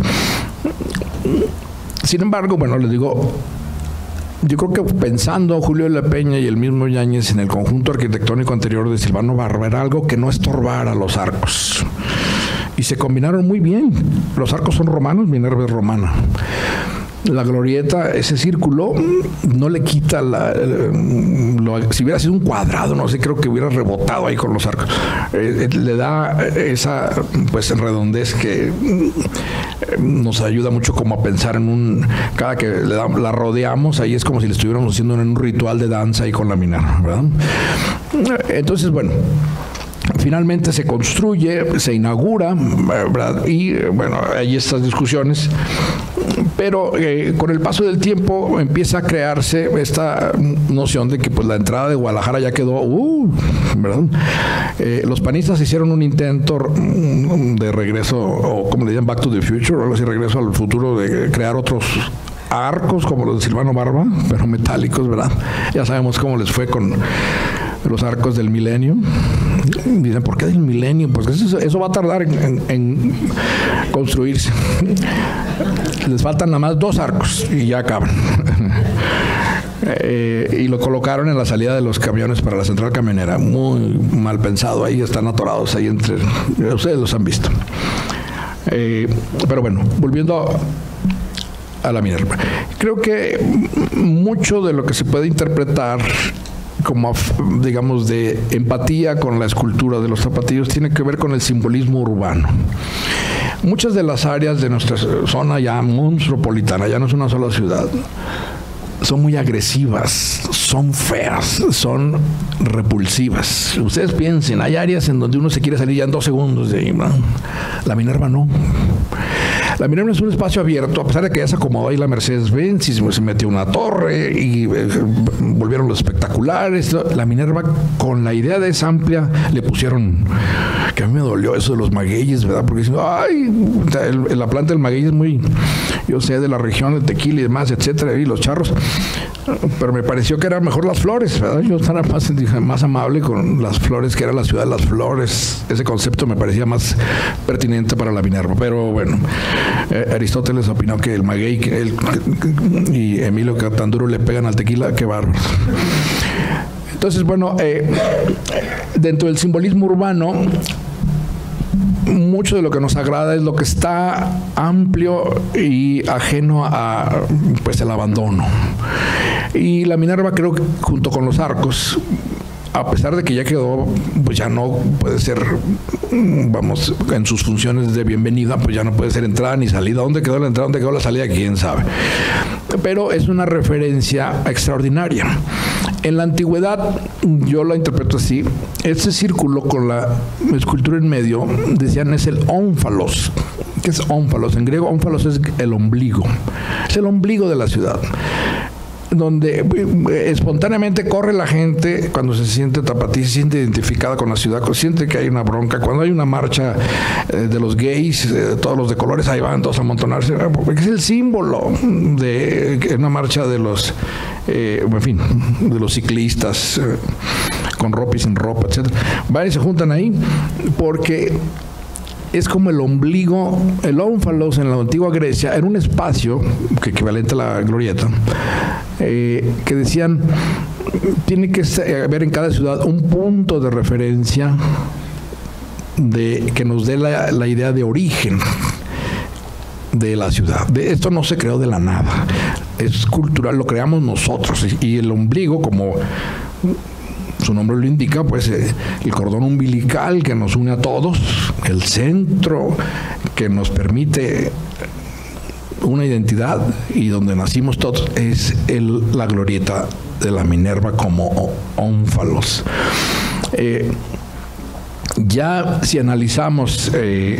Sin embargo, bueno, les digo, yo creo que pensando Julio de la Peña y el mismo Yáñez en el conjunto arquitectónico anterior de Silvano Barba, era algo que no estorbara los arcos. Y se combinaron muy bien. Los arcos son romanos, Minerva es romana. La glorieta, ese círculo, no le quita la... Lo, si hubiera sido un cuadrado, no sé, creo que hubiera rebotado ahí con los arcos. Eh, eh, le da esa, pues, redondez que nos ayuda mucho como a pensar en un... Cada que le da, la rodeamos, ahí es como si le estuviéramos haciendo en un ritual de danza ahí con la Minerva, ¿verdad? Entonces, bueno... Finalmente se construye, se inaugura, ¿verdad? Y bueno, hay estas discusiones, pero eh, con el paso del tiempo empieza a crearse esta noción de que pues la entrada de Guadalajara ya quedó, uh, ¿verdad? Eh, los panistas hicieron un intento de regreso, o como le llaman, Back to the Future, o algo así, regreso al futuro, de crear otros arcos como los de Silvano Barba, pero metálicos, ¿verdad? Ya sabemos cómo les fue con los arcos del milenio. Dicen, ¿por qué del milenio? Pues eso, eso va a tardar en, en, en construirse. Les faltan nada más dos arcos y ya acaban. Eh, y lo colocaron en la salida de los camiones para la central camionera. Muy mal pensado. Ahí están atorados ahí entre... Ustedes los han visto. Eh, pero bueno, volviendo a, a la Minerva. Creo que mucho de lo que se puede interpretar como, digamos, de empatía con la escultura de los zapatillos tiene que ver con el simbolismo urbano. Muchas de las áreas de nuestra zona ya metropolitana, ya no es una sola ciudad, son muy agresivas, son feas, son repulsivas. Ustedes piensen, hay áreas en donde uno se quiere salir ya en dos segundos de ahí, ¿no? La Minerva no. La Minerva es un espacio abierto, a pesar de que ya se acomodó ahí la Mercedes-Benz y se metió una torre y eh, volvieron los espectaculares. La Minerva, con la idea de esa amplia, le pusieron, que a mí me dolió eso de los magueyes, ¿verdad? Porque dicen, ay, el, la planta del maguey es muy, yo sé, de la región de Tequila y demás, etcétera, y los charros. Pero me pareció que eran mejor las flores, ¿verdad? Yo estaba más, más amable con las flores, que era la ciudad de las flores. Ese concepto me parecía más pertinente para la Minerva. Pero bueno, eh, Aristóteles opinó que el maguey que el, y Emilio Catanduro le pegan al tequila, qué bárbaro. Entonces, bueno, eh, dentro del simbolismo urbano, mucho de lo que nos agrada es lo que está amplio y ajeno a, pues, el abandono. Y la Minerva, creo que junto con los arcos, a pesar de que ya quedó, pues ya no puede ser, vamos, en sus funciones de bienvenida, pues ya no puede ser entrada ni salida. ¿Dónde quedó la entrada? ¿Dónde quedó la salida? ¿Quién sabe? Pero es una referencia extraordinaria. En la antigüedad, yo la interpreto así, este círculo con la escultura en medio, decían, es el ónfalos. ¿Qué es ónfalos? En griego, ónfalos es el ombligo. Es el ombligo de la ciudad, donde espontáneamente corre la gente cuando se siente tapatí, se siente identificada con la ciudad, siente que hay una bronca. Cuando hay una marcha eh, de los gays, eh, todos los de colores, ahí van todos a amontonarse, porque es el símbolo de una marcha de los, eh, en fin, de los ciclistas, eh, con ropa y sin ropa, etcétera. Van y se juntan ahí porque es como el ombligo, el ónfalos en la antigua Grecia era un espacio que equivalente a la glorieta, eh, que decían, tiene que haber en cada ciudad un punto de referencia de, que nos dé la, la idea de origen de la ciudad. De esto no se creó de la nada, es cultural, lo creamos nosotros. Y, y el ombligo, como su nombre lo indica, pues eh, el cordón umbilical que nos une a todos, el centro que nos permite una identidad y donde nacimos todos, es el, la glorieta de la Minerva como ónfalos. Eh, ya si analizamos eh,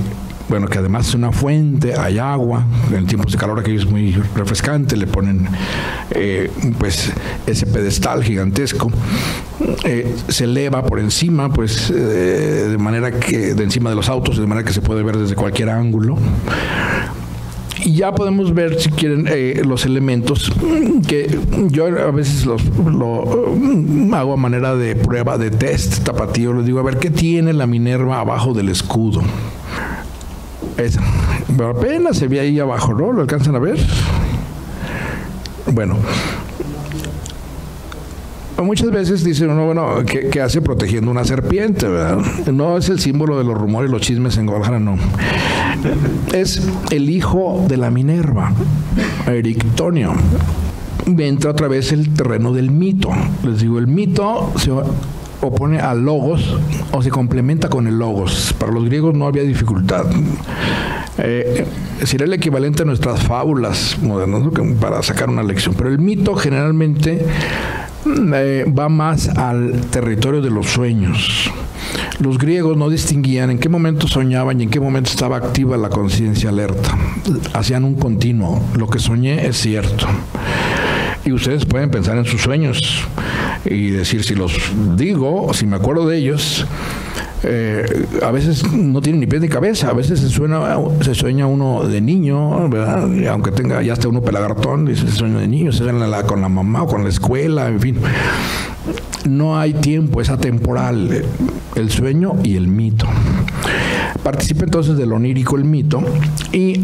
bueno, que además es una fuente, hay agua, en tiempos de calor aquello es muy refrescante, le ponen eh, pues ese pedestal gigantesco, eh, se eleva por encima, pues eh, de manera que, de encima de los autos, de manera que se puede ver desde cualquier ángulo. Y ya podemos ver, si quieren, eh, los elementos que yo a veces los, lo hago a manera de prueba, de test tapatío. Les digo, a ver, ¿qué tiene la Minerva abajo del escudo? Eso. Pero apenas se ve ahí abajo, ¿no? ¿Lo alcanzan a ver? Bueno. Muchas veces dicen uno, bueno, ¿qué, qué hace protegiendo una serpiente, verdad? No es el símbolo de los rumores y los chismes en Guadalajara, no. Es el hijo de la Minerva, Erictonio. Entra otra vez el terreno del mito. Les digo, el mito se opone al logos o se complementa con el logos. Para los griegos no había dificultad. Eh, sería el equivalente a nuestras fábulas modernas, ¿no? Para sacar una lección. Pero el mito generalmente Eh, va más al territorio de los sueños. Los griegos no distinguían en qué momento soñaban y en qué momento estaba activa la conciencia alerta. Hacían un continuo. Lo que soñé es cierto. Y ustedes pueden pensar en sus sueños y decir, si los digo o si me acuerdo de ellos, eh, a veces no tienen ni pies ni cabeza. A veces se, suena, se sueña uno de niño, ¿verdad? Y aunque tenga ya hasta uno pelagartón, dice, se sueña de niño, se sueña la, con la mamá o con la escuela, en fin. No hay tiempo, es atemporal el sueño y el mito. Participa entonces del onírico el mito, y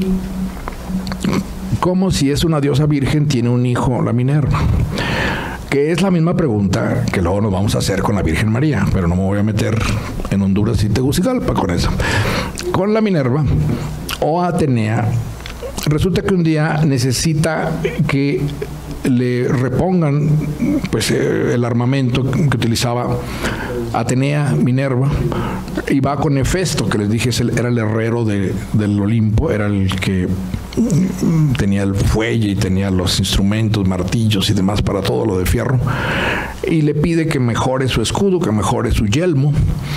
como si es una diosa virgen, tiene un hijo, la Minerva, que es la misma pregunta que luego nos vamos a hacer con la Virgen María, pero no me voy a meter en Honduras y Tegucigalpa con eso. Con la Minerva o Atenea, resulta que un día necesita que le repongan pues el armamento que utilizaba Atenea, Minerva, y va con Hefesto, que les dije era el herrero de, del Olimpo, era el que tenía el fuelle y tenía los instrumentos, martillos y demás para todo lo de fierro, y le pide que mejore su escudo, que mejore su yelmo,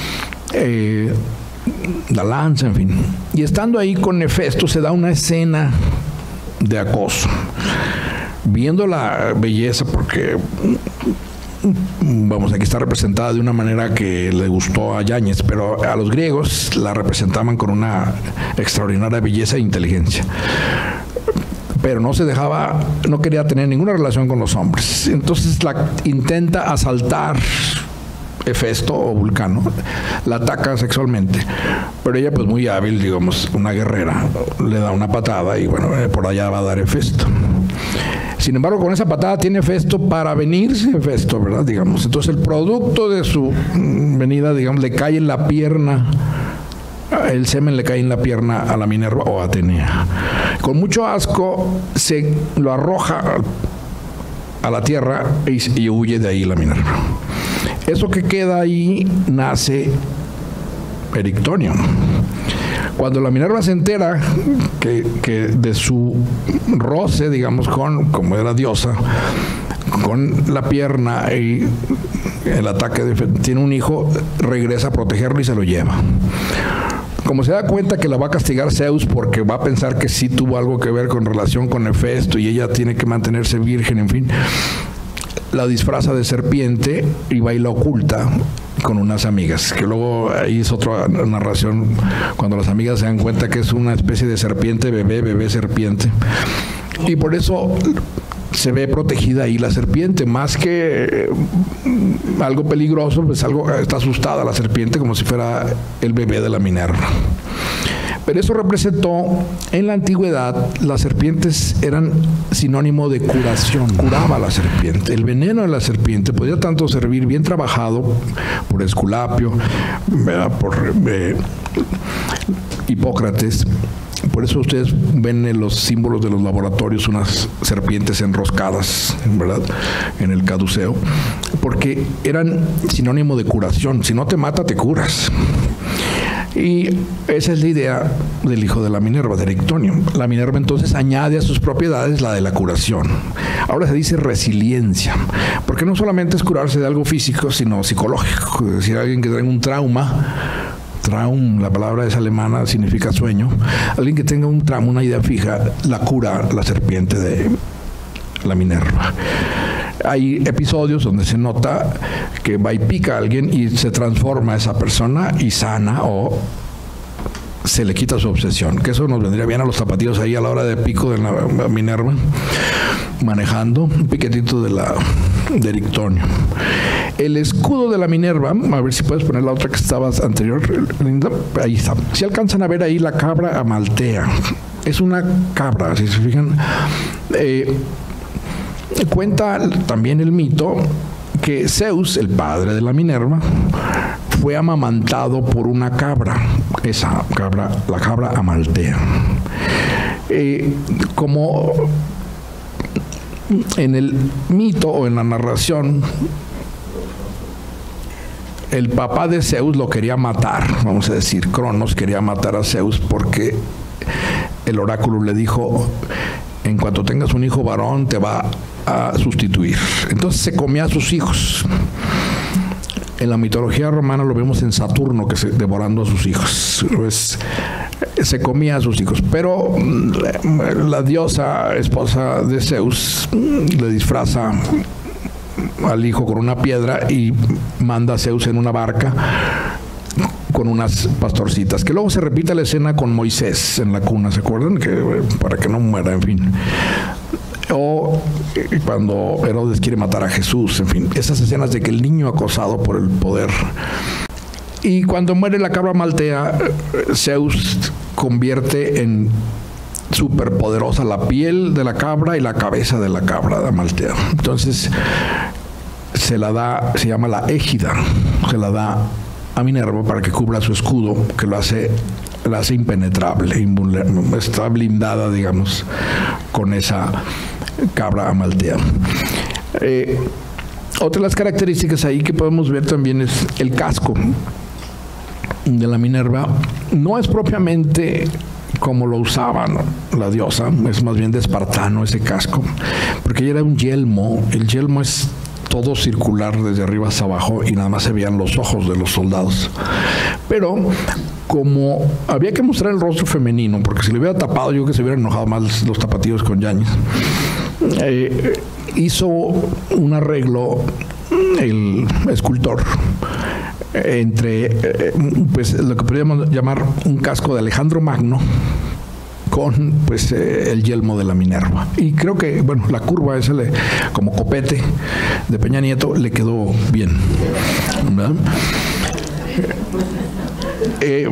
eh, la lanza, en fin. Y estando ahí con Hefesto se da una escena de acoso. Viendo la belleza, porque vamos, aquí está representada de una manera que le gustó a Yáñez, pero a los griegos la representaban con una extraordinaria belleza e inteligencia. Pero no se dejaba, no quería tener ninguna relación con los hombres. Entonces la intenta asaltar Hefesto o Vulcano, la ataca sexualmente, pero ella pues muy hábil, digamos, una guerrera, le da una patada y bueno, por allá va a dar Hefesto. Sin embargo, con esa patada tiene Hefesto para venirse Hefesto, ¿verdad? Digamos, entonces el producto de su venida, digamos, le cae en la pierna, el semen le cae en la pierna a la Minerva o Atenea. Con mucho asco se lo arroja a la tierra y, y huye de ahí la Minerva. Eso que queda ahí nace Erictonio. Cuando la Minerva se entera que, que de su roce, digamos, con, como era diosa, con la pierna y el ataque, de, tiene un hijo, regresa a protegerlo y se lo lleva. Como se da cuenta que la va a castigar Zeus porque va a pensar que sí tuvo algo que ver con relación con Hefesto y ella tiene que mantenerse virgen, en fin, la disfraza de serpiente y va y la oculta con unas amigas, que luego ahí es otra narración, cuando las amigas se dan cuenta que es una especie de serpiente bebé, bebé serpiente, y por eso se ve protegida ahí la serpiente, más que algo peligroso, pues algo, está asustada la serpiente como si fuera el bebé de la Minerva. Pero eso representó, en la antigüedad, las serpientes eran sinónimo de curación. Curaba la serpiente. El veneno de la serpiente podía tanto servir bien trabajado por Esculapio, ¿verdad? Por eh, Hipócrates. Por eso ustedes ven en los símbolos de los laboratorios unas serpientes enroscadas, ¿verdad?, en el caduceo, porque eran sinónimo de curación. Si no te mata, te curas. Y esa es la idea del hijo de la Minerva, de Erictonio. La Minerva entonces añade a sus propiedades la de la curación. Ahora se dice resiliencia, porque no solamente es curarse de algo físico, sino psicológico. Es decir, alguien que trae un trauma, Traum, la palabra es alemana, significa sueño. Alguien que tenga un trauma, una idea fija, la cura la serpiente de la Minerva. Hay episodios donde se nota que va y pica a alguien y se transforma esa persona y sana o se le quita su obsesión, que eso nos vendría bien a los zapatillos ahí a la hora de pico de la Minerva, manejando un piquetito de la de Erictonio. El escudo de la Minerva, a ver si puedes poner la otra que estaba anterior, Linda, ahí está. Si alcanzan a ver ahí la cabra amaltea, es una cabra, si se fijan. Eh, cuenta también el mito que Zeus, el padre de la Minerva, fue amamantado por una cabra, esa cabra, la cabra amaltea. Eh, como en el mito o en la narración, el papá de Zeus lo quería matar, vamos a decir, Cronos quería matar a Zeus porque el oráculo le dijo: en cuanto tengas un hijo varón te va a sustituir. Entonces se comía a sus hijos. En la mitología romana lo vemos en Saturno, que se, devorando a sus hijos. Pues, se comía a sus hijos. Pero la diosa esposa de Zeus le disfraza al hijo con una piedra y manda a Zeus en una barca con unas pastorcitas, que luego se repite la escena con Moisés en la cuna, ¿se acuerdan? Que para que no muera, en fin. O cuando Herodes quiere matar a Jesús, en fin, esas escenas de que el niño acosado por el poder. Y cuando muere la cabra amaltea, Zeus convierte en superpoderosa la piel de la cabra y la cabeza de la cabra de amaltea. Entonces se la da, se llama la égida, se la da a Minerva para que cubra su escudo, que lo hace, la hace impenetrable, invulnerable, está blindada, digamos, con esa cabra amaltea. Eh, otra de las características ahí que podemos ver también es el casco de la Minerva. No es propiamente como lo usaba, ¿no?, la diosa, es más bien de espartano ese casco, porque ella era un yelmo. El yelmo es todo circular desde arriba hasta abajo y nada más se veían los ojos de los soldados. Pero como había que mostrar el rostro femenino, porque si le hubiera tapado, yo creo que se hubieran enojado más los tapatíos con Yáñez, eh, hizo un arreglo el escultor entre eh, pues lo que podríamos llamar un casco de Alejandro Magno con pues eh, el yelmo de la Minerva. Y creo que, bueno, la curva esa le, como copete de Peña Nieto le quedó bien, ¿verdad? Eh,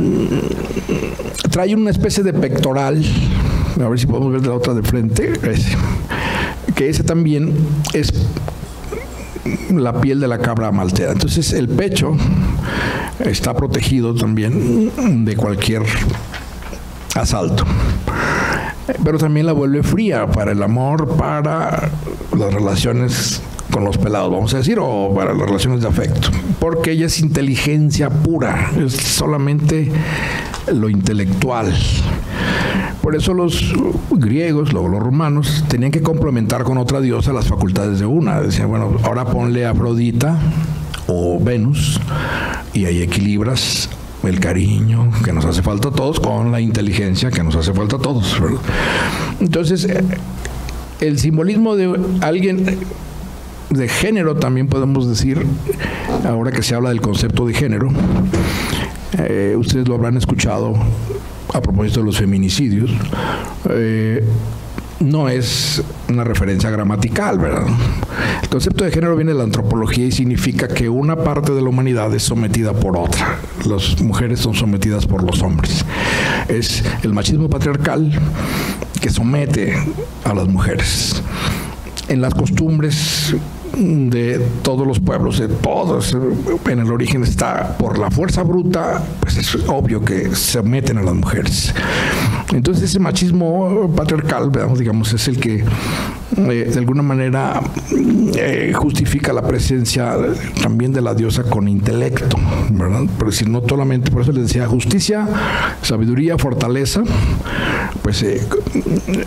trae una especie de pectoral, a ver si podemos ver de la otra de frente, ese, que ese también es la piel de la cabra amaltea. Entonces el pecho está protegido también de cualquier asalto, pero también la vuelve fría para el amor, para las relaciones con los pelados, vamos a decir, o para las relaciones de afecto, porque ella es inteligencia pura, es solamente lo intelectual. Por eso los griegos, luego los romanos, tenían que complementar con otra diosa las facultades de una. Decían, bueno, ahora ponle a Afrodita o Venus y ahí equilibras el cariño que nos hace falta a todos con la inteligencia que nos hace falta a todos, ¿verdad? Entonces, el simbolismo de alguien de género también podemos decir, ahora que se habla del concepto de género, eh, ustedes lo habrán escuchado a propósito de los feminicidios, eh, no es una referencia gramatical, ¿verdad? El concepto de género viene de la antropología y significa que una parte de la humanidad es sometida por otra. Las mujeres son sometidas por los hombres. Es el machismo patriarcal que somete a las mujeres. En las costumbres de todos los pueblos, de todos, en el origen está por la fuerza bruta, pues es obvio que se meten a las mujeres. Entonces ese machismo patriarcal, digamos, es el que eh, de alguna manera eh, justifica la presencia también de la diosa con intelecto, ¿verdad? Por decir, no solamente, por eso les decía justicia, sabiduría, fortaleza, pues eh,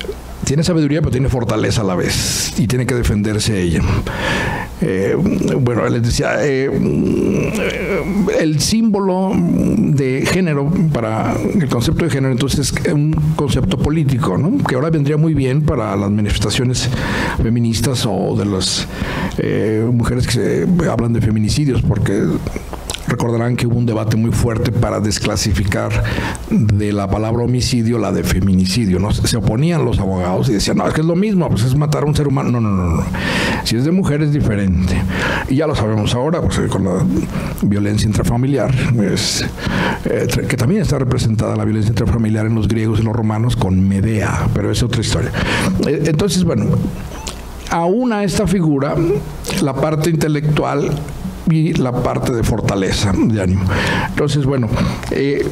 tiene sabiduría, pero tiene fortaleza a la vez y tiene que defenderse ella. Eh, bueno, les decía, eh, el símbolo de género para el concepto de género, entonces es un concepto político, ¿no? Que ahora vendría muy bien para las manifestaciones feministas o de las eh, mujeres que se, hablan de feminicidios, porque recordarán que hubo un debate muy fuerte para desclasificar de la palabra homicidio la de feminicidio, ¿no? Se oponían los abogados y decían, no, es que es lo mismo, pues es matar a un ser humano. No, no, no, no. Si es de mujer es diferente. Y ya lo sabemos ahora, pues con la violencia intrafamiliar, pues, eh, que también está representada la violencia intrafamiliar en los griegos y los romanos con Medea, pero es otra historia. Eh, entonces, bueno, aún a esta figura, la parte intelectual y la parte de fortaleza de ánimo. Entonces, bueno, eh,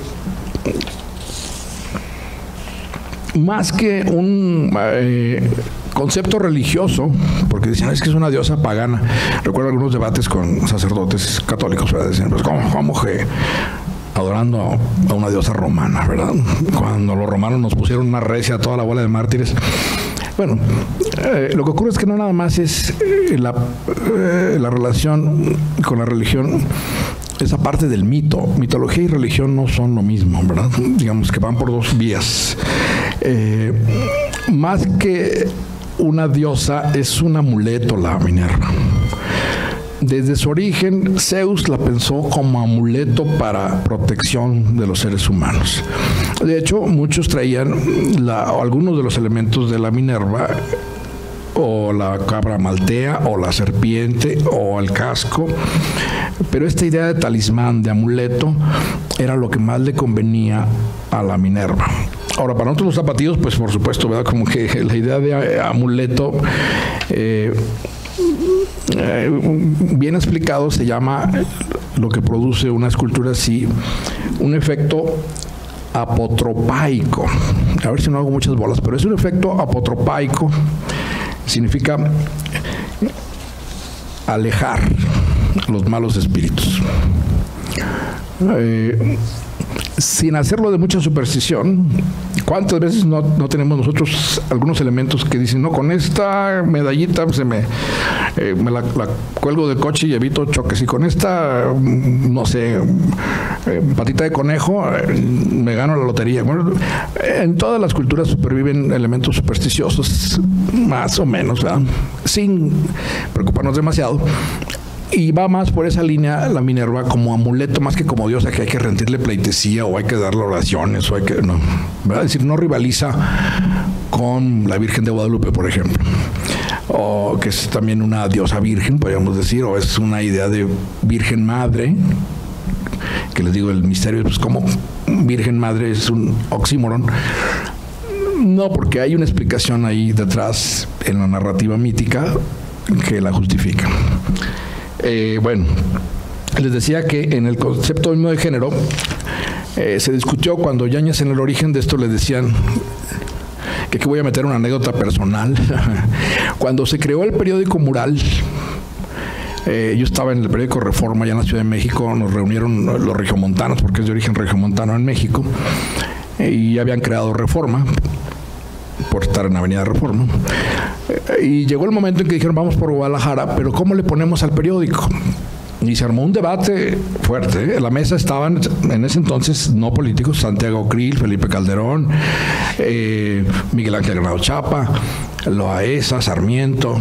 más que un eh, concepto religioso, porque decían, es que es una diosa pagana. Recuerdo algunos debates con sacerdotes católicos, ¿verdad? Decían, pues, ¿cómo, cómo que adorando a una diosa romana, ¿verdad? Cuando los romanos nos pusieron una recia a toda la bola de mártires. Bueno, eh, lo que ocurre es que no nada más es eh, la, eh, la relación con la religión, esa parte del mito. Mitología y religión no son lo mismo, ¿verdad? Digamos que van por dos vías. Eh, más que una diosa, es un amuleto la Minerva. Desde su origen, Zeus la pensó como amuleto para protección de los seres humanos. De hecho, muchos traían la, algunos de los elementos de la Minerva, o la cabra maltea, o la serpiente, o el casco, pero esta idea de talismán, de amuleto, era lo que más le convenía a la Minerva. Ahora, para nosotros los zapatillos, pues por supuesto, ¿verdad? Como que la idea de amuleto, eh, Eh, bien explicado, se llama lo que produce una escultura así, un efecto apotropaico. A ver si no hago muchas bolas, pero es un efecto apotropaico, significa alejar los malos espíritus. Eh, sin hacerlo de mucha superstición. ¿Cuántas veces no, no tenemos nosotros algunos elementos que dicen, no, con esta medallita se me, eh, me la, la cuelgo del coche y evito choques, y con esta, no sé, eh, patita de conejo, eh, me gano la lotería? Bueno, en todas las culturas superviven elementos supersticiosos, más o menos, ¿verdad? Sin preocuparnos demasiado. Y va más por esa línea la Minerva como amuleto, más que como diosa que hay que rendirle pleitesía o hay que darle oraciones o hay que, no, ¿verdad? Es decir, no rivaliza con la Virgen de Guadalupe, por ejemplo, o que es también una diosa virgen, podríamos decir, o es una idea de Virgen Madre, que les digo, el misterio, pues como Virgen Madre es un oxímoron. No, porque hay una explicación ahí detrás en la narrativa mítica que la justifica. Eh, bueno, les decía que en el concepto mismo de género eh, se discutió cuando Yáñez, en el origen de esto, le decían que aquí voy a meter una anécdota personal. Cuando se creó el periódico Mural, eh, yo estaba en el periódico Reforma, allá en la Ciudad de México, nos reunieron los regiomontanos, porque es de origen regiomontano en México, eh, y habían creado Reforma, por estar en Avenida Reforma. Y llegó el momento en que dijeron, vamos por Guadalajara, pero ¿cómo le ponemos al periódico? Y se armó un debate fuerte. En la mesa estaban, en ese entonces, no políticos, Santiago Krill, Felipe Calderón, eh, Miguel Ángel Granados Chapa, Loaesa, Sarmiento,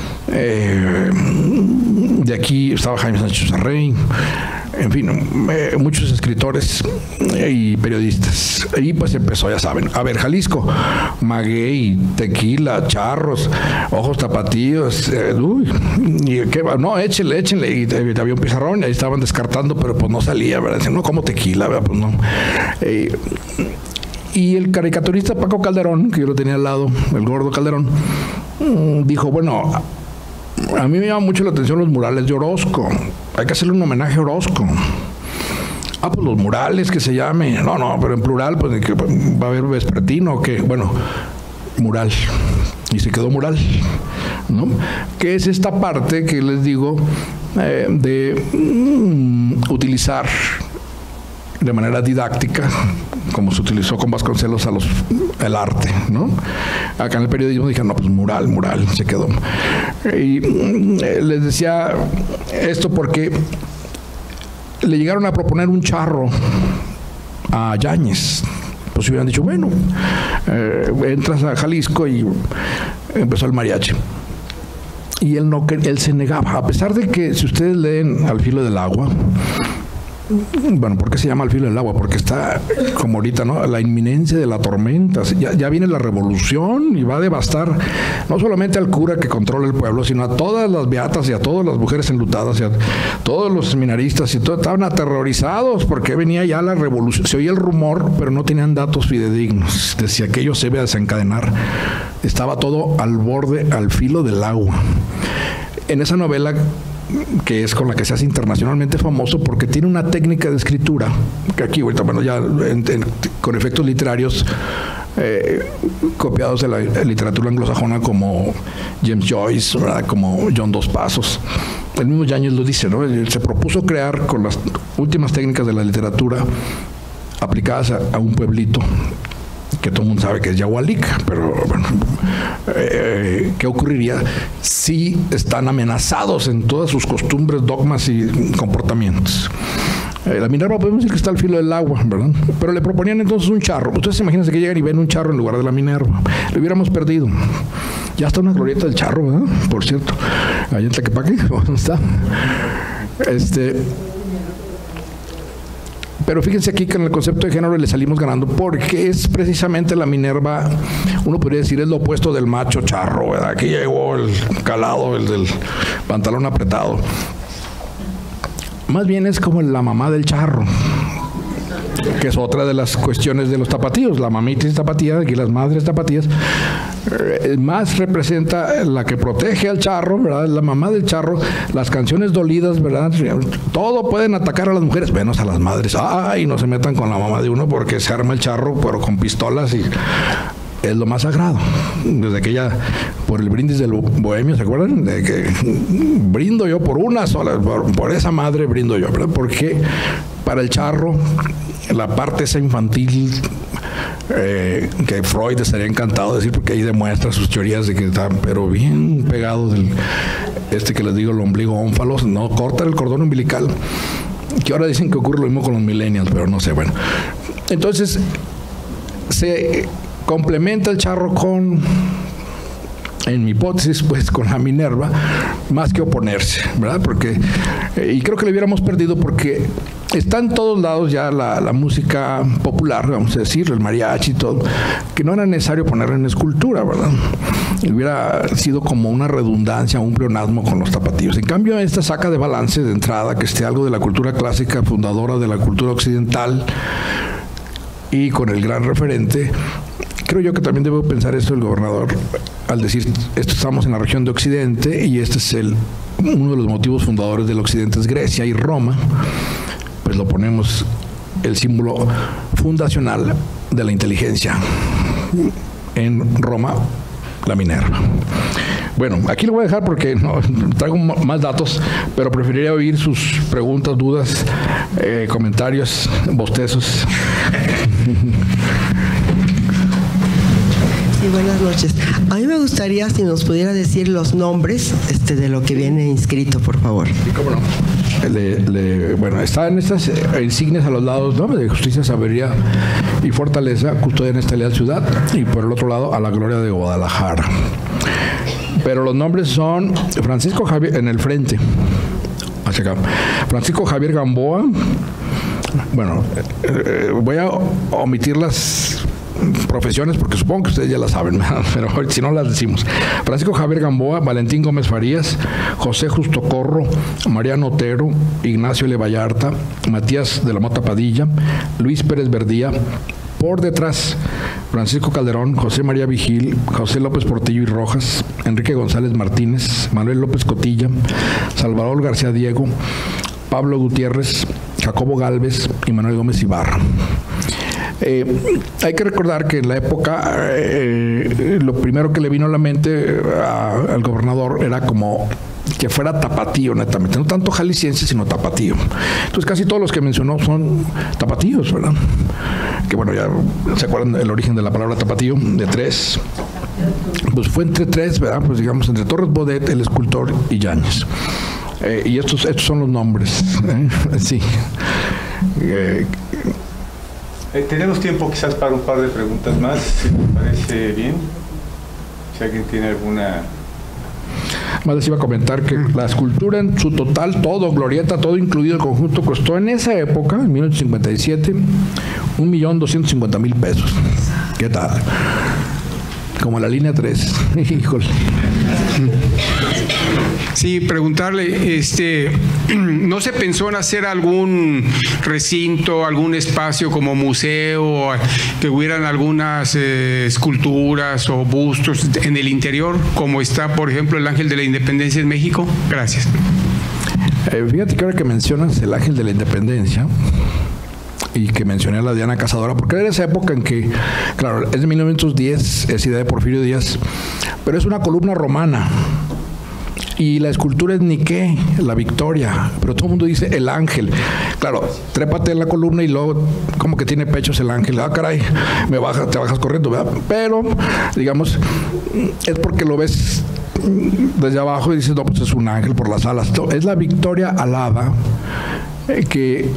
eh, de aquí estaba Jaime Sánchez Sarrey, en fin, eh, muchos escritores y periodistas. Y pues empezó, ya saben, a ver, Jalisco, maguey, tequila, charros, ojos tapatíos, eh, uy, y qué, no, échenle, échenle, y eh, había un pizarrón, y ahí estaban descartando, pero pues no salía, ¿verdad? Dicen, no, como tequila, ¿verdad? Pues no. Eh, y el caricaturista Paco Calderón, que yo lo tenía al lado, el gordo Calderón, dijo, bueno, a mí me llama mucho la atención los murales de Orozco. Hay que hacerle un homenaje a Orozco. Ah, pues los murales, que se llame. No, no, pero en plural, pues que va a haber vespertino o qué. Bueno, mural. Y se quedó mural, ¿no? Que es esta parte que les digo eh, de mm, utilizar de manera didáctica, como se utilizó con Vasconcelos, a los, el arte, ¿no? acá en el periodismo dijeron, no, pues mural, mural, se quedó. Y les decía esto porque le llegaron a proponer un charro a Yáñez. Pues hubieran dicho, bueno, eh, entras a Jalisco y empezó el mariachi. Y él no, él se negaba, a pesar de que si ustedes leen Al filo del agua, bueno, ¿por qué se llama Al filo del agua? Porque está como ahorita, ¿no? La inminencia de la tormenta, ya, ya viene la revolución y va a devastar no solamente al cura que controla el pueblo, sino a todas las beatas y a todas las mujeres enlutadas y a todos los seminaristas y todo, estaban aterrorizados porque venía ya la revolución. Se oía el rumor, pero no tenían datos fidedignos. Decía que aquello se iba a desencadenar. Estaba todo al borde, al filo del agua. En esa novela, que es con la que se hace internacionalmente famoso porque tiene una técnica de escritura que aquí ahorita, bueno, ya en, en, con efectos literarios eh, copiados de la literatura anglosajona como James Joyce, ¿verdad? Como John Dos Pasos. El mismo Yáñez lo dice, ¿no? Él se propuso crear con las últimas técnicas de la literatura aplicadas a, a un pueblito que todo el mundo sabe que es Yahualica, pero bueno, eh, ¿qué ocurriría si están amenazados en todas sus costumbres, dogmas y comportamientos? Eh, la Minerva podemos decir que está al filo del agua, ¿verdad? Pero le proponían entonces un charro. Ustedes imagínense que llegan y ven un charro en lugar de la Minerva. Lo hubiéramos perdido. Ya está una glorieta del charro, ¿verdad? Por cierto, allá en Tlaquepaque, ¿dónde está? Este... Pero fíjense aquí que en el concepto de género le salimos ganando porque es precisamente la Minerva, uno podría decir, es lo opuesto del macho charro, ¿verdad? Aquí llegó el calado, el del pantalón apretado. Más bien es como la mamá del charro, que es otra de las cuestiones de los tapatíos. La mamita es tapatía, aquí las madres tapatías. Eh, más representa la que protege al charro, ¿verdad? La mamá del charro, las canciones dolidas, ¿verdad? Todo pueden atacar a las mujeres, menos a las madres. Ay, no se metan con la mamá de uno porque se arma el charro, pero con pistolas y es lo más sagrado. Desde que ella, por el brindis del bohemio, ¿se acuerdan? De que brindo yo por una sola, por, por esa madre brindo yo, ¿verdad? Porque para el charro, la parte esa infantil, Eh, que Freud estaría encantado de decir porque ahí demuestra sus teorías de que están pero bien pegados del este que les digo, el ombligo ónfalos, no cortan el cordón umbilical, que ahora dicen que ocurre lo mismo con los millennials, pero no sé, bueno. Entonces se complementa el charro con, en mi hipótesis, pues con la Minerva, más que oponerse, ¿verdad? Porque, eh, y creo que lo hubiéramos perdido porque está en todos lados ya la, la música popular, vamos a decir, el mariachi y todo, que no era necesario ponerla en escultura, ¿verdad? Hubiera sido como una redundancia, un pleonasmo con los tapatíos. En cambio, esta saca de balance de entrada, que esté algo de la cultura clásica, fundadora de la cultura occidental, y con el gran referente. Creo yo que también debo pensar esto el gobernador al decir, esto estamos en la región de Occidente y este es el, uno de los motivos fundadores del Occidente es Grecia y Roma, pues lo ponemos el símbolo fundacional de la inteligencia. En Roma, la Minerva. Bueno, aquí lo voy a dejar porque no traigo más datos, pero preferiría oír sus preguntas, dudas, eh, comentarios, bostezos. Sí, buenas noches. A mí me gustaría si nos pudiera decir los nombres este, de lo que viene inscrito, por favor. Sí, cómo no. Le, le, bueno, están estas insignias a los lados, ¿no? De justicia, sabiduría y fortaleza, custodia en esta leal ciudad, y por el otro lado, a la gloria de Guadalajara. Pero los nombres son Francisco Javier, en el frente, hacia acá, Francisco Javier Gamboa. Bueno, eh, voy a omitir las profesiones porque supongo que ustedes ya las saben, pero si no las decimos. Francisco Javier Gamboa, Valentín Gómez Farías, José Justo Corro, Mariano Otero, Ignacio L. Vallarta, Matías de la Mota Padilla, Luis Pérez Verdía. Por detrás, Francisco Calderón, José María Vigil, José López Portillo y Rojas, Enrique González Martínez, Manuel López Cotilla, Salvador García Diego, Pablo Gutiérrez, Jacobo Galvez y Manuel Gómez Ibarra. Eh, hay que recordar que en la época eh, lo primero que le vino a la mente a, al gobernador era como que fuera tapatío netamente, no tanto jalisciense sino tapatío. Entonces casi todos los que mencionó son tapatíos, ¿verdad? Que bueno, ya se acuerdan el origen de la palabra tapatío, de tres, pues fue entre tres, ¿verdad? Pues digamos, entre Torres Bodet, el escultor, y Yáñez. Eh, y estos, estos son los nombres, ¿eh? Sí. Eh, eh, tenemos tiempo quizás para un par de preguntas más, si me parece bien. Si alguien tiene alguna... Más les iba a comentar que la escultura en su total, todo, glorieta, todo incluido el conjunto, costó en esa época, en mil novecientos cincuenta y siete, un millón doscientos cincuenta mil pesos. ¿Qué tal? Como la línea tres. Híjole. Sí, preguntarle, este, ¿no se pensó en hacer algún recinto, algún espacio como museo, que hubieran algunas eh, esculturas o bustos en el interior, como está, por ejemplo, el Ángel de la Independencia en México? Gracias. Eh, fíjate que ahora que mencionas el Ángel de la Independencia, y que mencioné a la Diana Cazadora, porque era esa época en que, claro, es de mil novecientos diez, es idea de Porfirio Díaz, pero es una columna romana. Y la escultura es Nike, la Victoria, pero todo el mundo dice el ángel. Claro, trépate en la columna y luego como que tiene pechos el ángel. Ah, caray, me baja, te bajas corriendo, ¿verdad? Pero, digamos, es porque lo ves desde abajo y dices, no, pues es un ángel por las alas. Es la Victoria alada, eh, que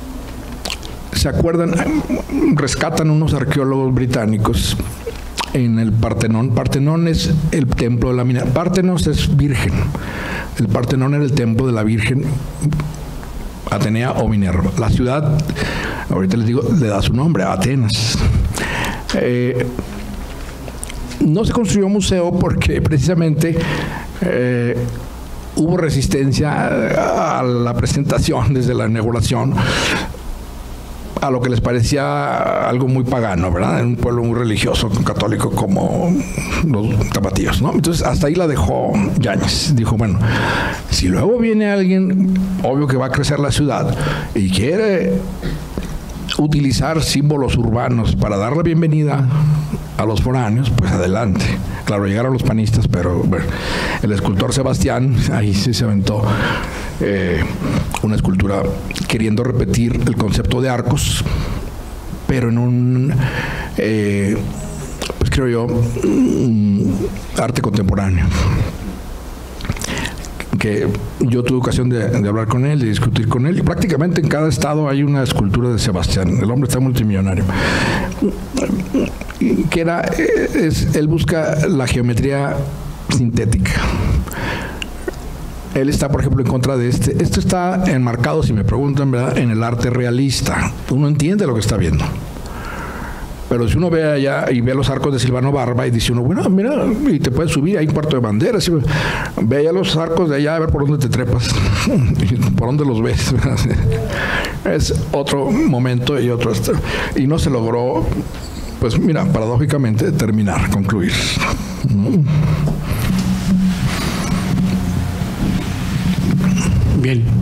se acuerdan, rescatan unos arqueólogos británicos en el Partenón. Partenón es el templo de la mina. Partenos es virgen. El Partenón era el templo de la Virgen Atenea o Minerva. La ciudad, ahorita les digo, le da su nombre, Atenas. Eh, no se construyó museo porque precisamente eh, hubo resistencia a la presentación desde la inauguración, a lo que les parecía algo muy pagano, ¿verdad? En un pueblo muy religioso, católico, como los tapatíos, ¿no? Entonces, hasta ahí la dejó Yáñez. Dijo, bueno, si luego viene alguien, obvio que va a crecer la ciudad, y quiere utilizar símbolos urbanos para dar la bienvenida a los foráneos, pues adelante. Claro, llegaron los panistas, pero bueno, el escultor Sebastián, ahí sí se aventó eh, una escultura queriendo repetir el concepto de arcos, pero en un, eh, pues creo yo, un arte contemporáneo. Que yo tuve ocasión de, de hablar con él, de discutir con él, y prácticamente en cada estado hay una escultura de Sebastián. El hombre está multimillonario. Que era, es, él busca la geometría sintética. Él está, por ejemplo, en contra de este. Esto está enmarcado, si me preguntan, ¿verdad?, en el arte realista. Uno entiende lo que está viendo. Pero si uno ve allá y ve los arcos de Silvano Barba y dice uno, bueno, mira, y te puedes subir, hay un cuarto de bandera. ¿Sí? Ve allá los arcos de allá a ver por dónde te trepas, por dónde los ves. Es otro momento y otro. Y no se logró, pues mira, paradójicamente, terminar, concluir. Bien.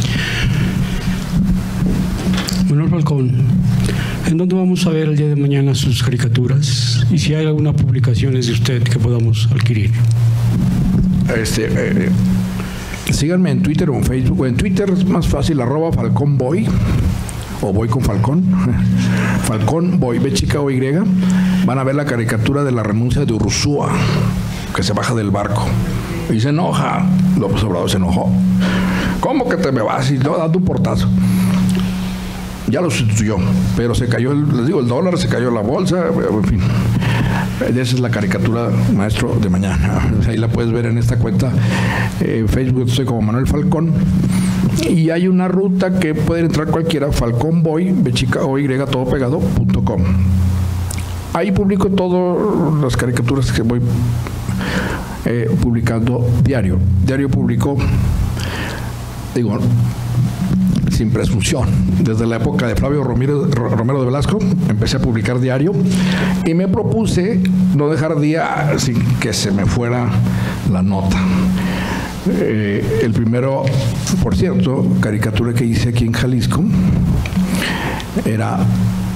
Manuel Falcón, ¿en dónde vamos a ver el día de mañana sus caricaturas? Y si hay alguna publicaciones de usted que podamos adquirir. Este, eh, síganme en Twitter o en Facebook. En Twitter es más fácil, arroba Falcón Boy, o Voy con Falcón. Falcón Boy, B chica O Y. Van a ver la caricatura de la renuncia de Ursúa, que se baja del barco y se enoja. López Obrador se enojó. ¿Cómo que te me vas? Y no, dando un portazo. Ya lo sustituyó, pero se cayó, el, les digo, el dólar, se cayó la bolsa, en fin. Esa es la caricatura, maestro, de mañana. Ahí la puedes ver en esta cuenta. En Facebook estoy como Manuel Falcón. Y hay una ruta que puede entrar cualquiera, falconboy, B chica O Y, todo pegado, punto com. Ahí publico todas las caricaturas que voy eh, publicando diario. Diario publico, digo, sin presunción. Desde la época de Flavio Romero, Romero de Velasco empecé a publicar diario y me propuse no dejar día sin que se me fuera la nota. Eh, el primero, por cierto, caricatura que hice aquí en Jalisco era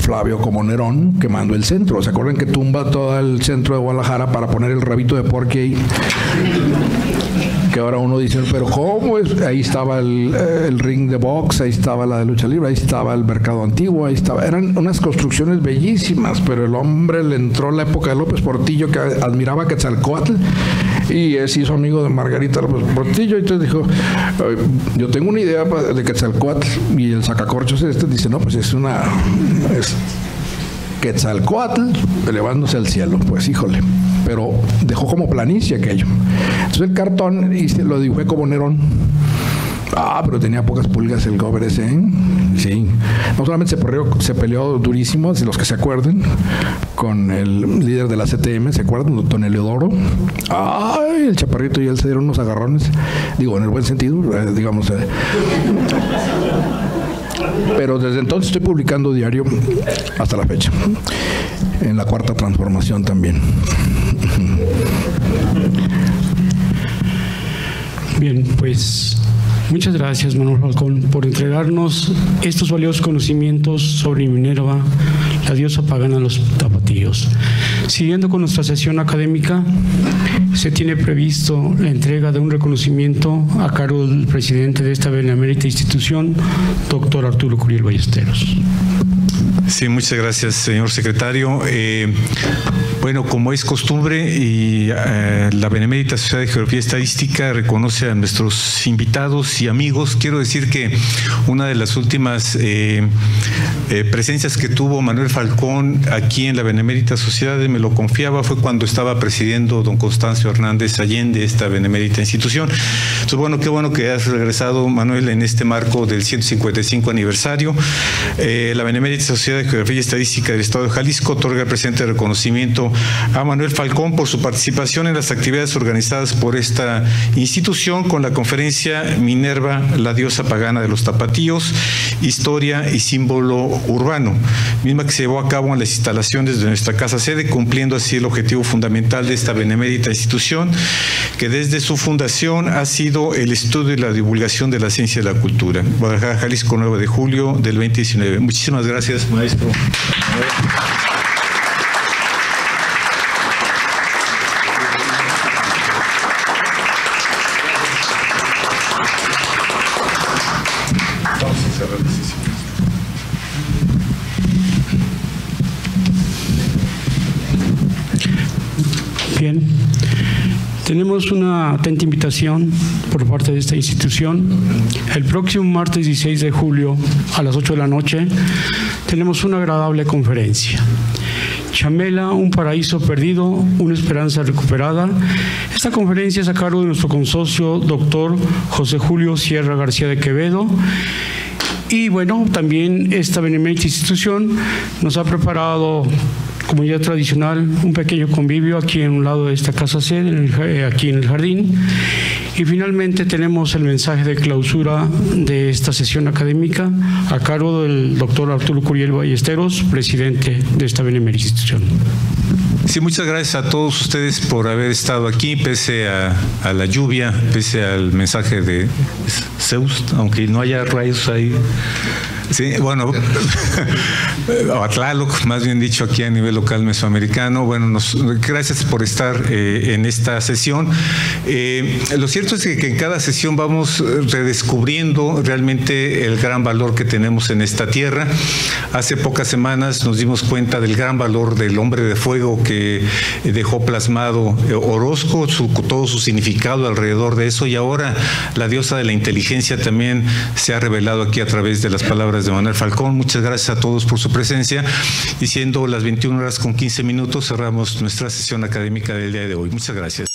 Flavio como Nerón quemando el centro. ¿Se acuerdan que tumba todo el centro de Guadalajara para poner el rabito de porqui ahí? Que ahora uno dice, pero ¿cómo es? Ahí estaba el, el ring de box, ahí estaba la de lucha libre, ahí estaba el mercado antiguo, ahí estaba. Eran unas construcciones bellísimas, pero el hombre le entró la época de López Portillo, que admiraba a Quetzalcóatl, y se hizo amigo de Margarita López Portillo, y entonces dijo, yo tengo una idea de Quetzalcóatl, y el sacacorchos este dice, no, pues es una... Es Quetzalcóatl elevándose al cielo, pues híjole, pero dejó como planicie aquello. Entonces el cartón y se lo dibujé como Nerón. Ah, pero tenía pocas pulgas el gober ese, ¿eh? Sí. No solamente se peleó, se peleó durísimo, si los que se acuerden, con el líder de la C T M, ¿se acuerdan? Don Eleodoro. Ay, el chaparrito y él se dieron unos agarrones. Digo, en el buen sentido, eh, digamos... Eh. Pero desde entonces estoy publicando diario hasta la fecha. En la Cuarta Transformación también. Bien, pues muchas gracias, Manuel Falcón, por entregarnos estos valiosos conocimientos sobre Minerva, la diosa pagana de los tapatíos. Siguiendo con nuestra sesión académica, se tiene previsto la entrega de un reconocimiento a cargo del presidente de esta benemérita institución, doctor Arturo Curiel Ballesteros. Sí, muchas gracias, señor secretario. Eh, bueno, como es costumbre, y eh, la Benemérita Sociedad de Geografía y Estadística reconoce a nuestros invitados y amigos. Quiero decir que una de las últimas eh, eh, presencias que tuvo Manuel Falcón aquí en la Benemérita Sociedad, me lo confiaba, fue cuando estaba presidiendo don Constancio Hernández Allende esta benemérita institución. Entonces, bueno, qué bueno que has regresado, Manuel, en este marco del ciento cincuenta y cinco aniversario. Eh, la Benemérita Sociedad de Geografía y Estadística del Estado de Jalisco otorga el presente reconocimiento a Manuel Falcón por su participación en las actividades organizadas por esta institución con la conferencia Minerva, la diosa pagana de los tapatíos, historia y símbolo urbano, misma que se llevó a cabo en las instalaciones de nuestra casa sede, cumpliendo así el objetivo fundamental de esta benemérita institución, que desde su fundación ha sido el estudio y la divulgación de la ciencia y la cultura. Guadalajara, Jalisco, nueve de julio del veinte diecinueve. Muchísimas gracias, maestro. Vamos a cerrar la sesión. Bien, tenemos una atenta invitación por parte de esta institución. El próximo martes dieciséis de julio a las ocho de la noche tenemos una agradable conferencia. Chamela, un paraíso perdido, una esperanza recuperada. Esta conferencia es a cargo de nuestro consocio, doctor José Julio Sierra García de Quevedo. Y bueno, también esta benemérita institución nos ha preparado, como ya tradicional, un pequeño convivio aquí en un lado de esta casa sede, en el, aquí en el jardín. Y finalmente tenemos el mensaje de clausura de esta sesión académica a cargo del doctor Arturo Curiel Ballesteros, presidente de esta benemérita institución. Sí, muchas gracias a todos ustedes por haber estado aquí, pese a, a la lluvia, pese al mensaje de Zeus, aunque no haya rayos ahí. Sí, bueno, a Tlaloc, más bien dicho, aquí a nivel local mesoamericano. Bueno, nos, gracias por estar eh, en esta sesión. Eh, lo cierto es que, que en cada sesión vamos redescubriendo realmente el gran valor que tenemos en esta tierra. Hace pocas semanas nos dimos cuenta del gran valor del hombre de fuego que dejó plasmado Orozco, su, todo su significado alrededor de eso, y ahora la diosa de la inteligencia también se ha revelado aquí a través de las palabras de Manuel Falcón. Muchas gracias a todos por su presencia, y siendo las veintiuna horas con quince minutos cerramos nuestra sesión académica del día de hoy. Muchas gracias.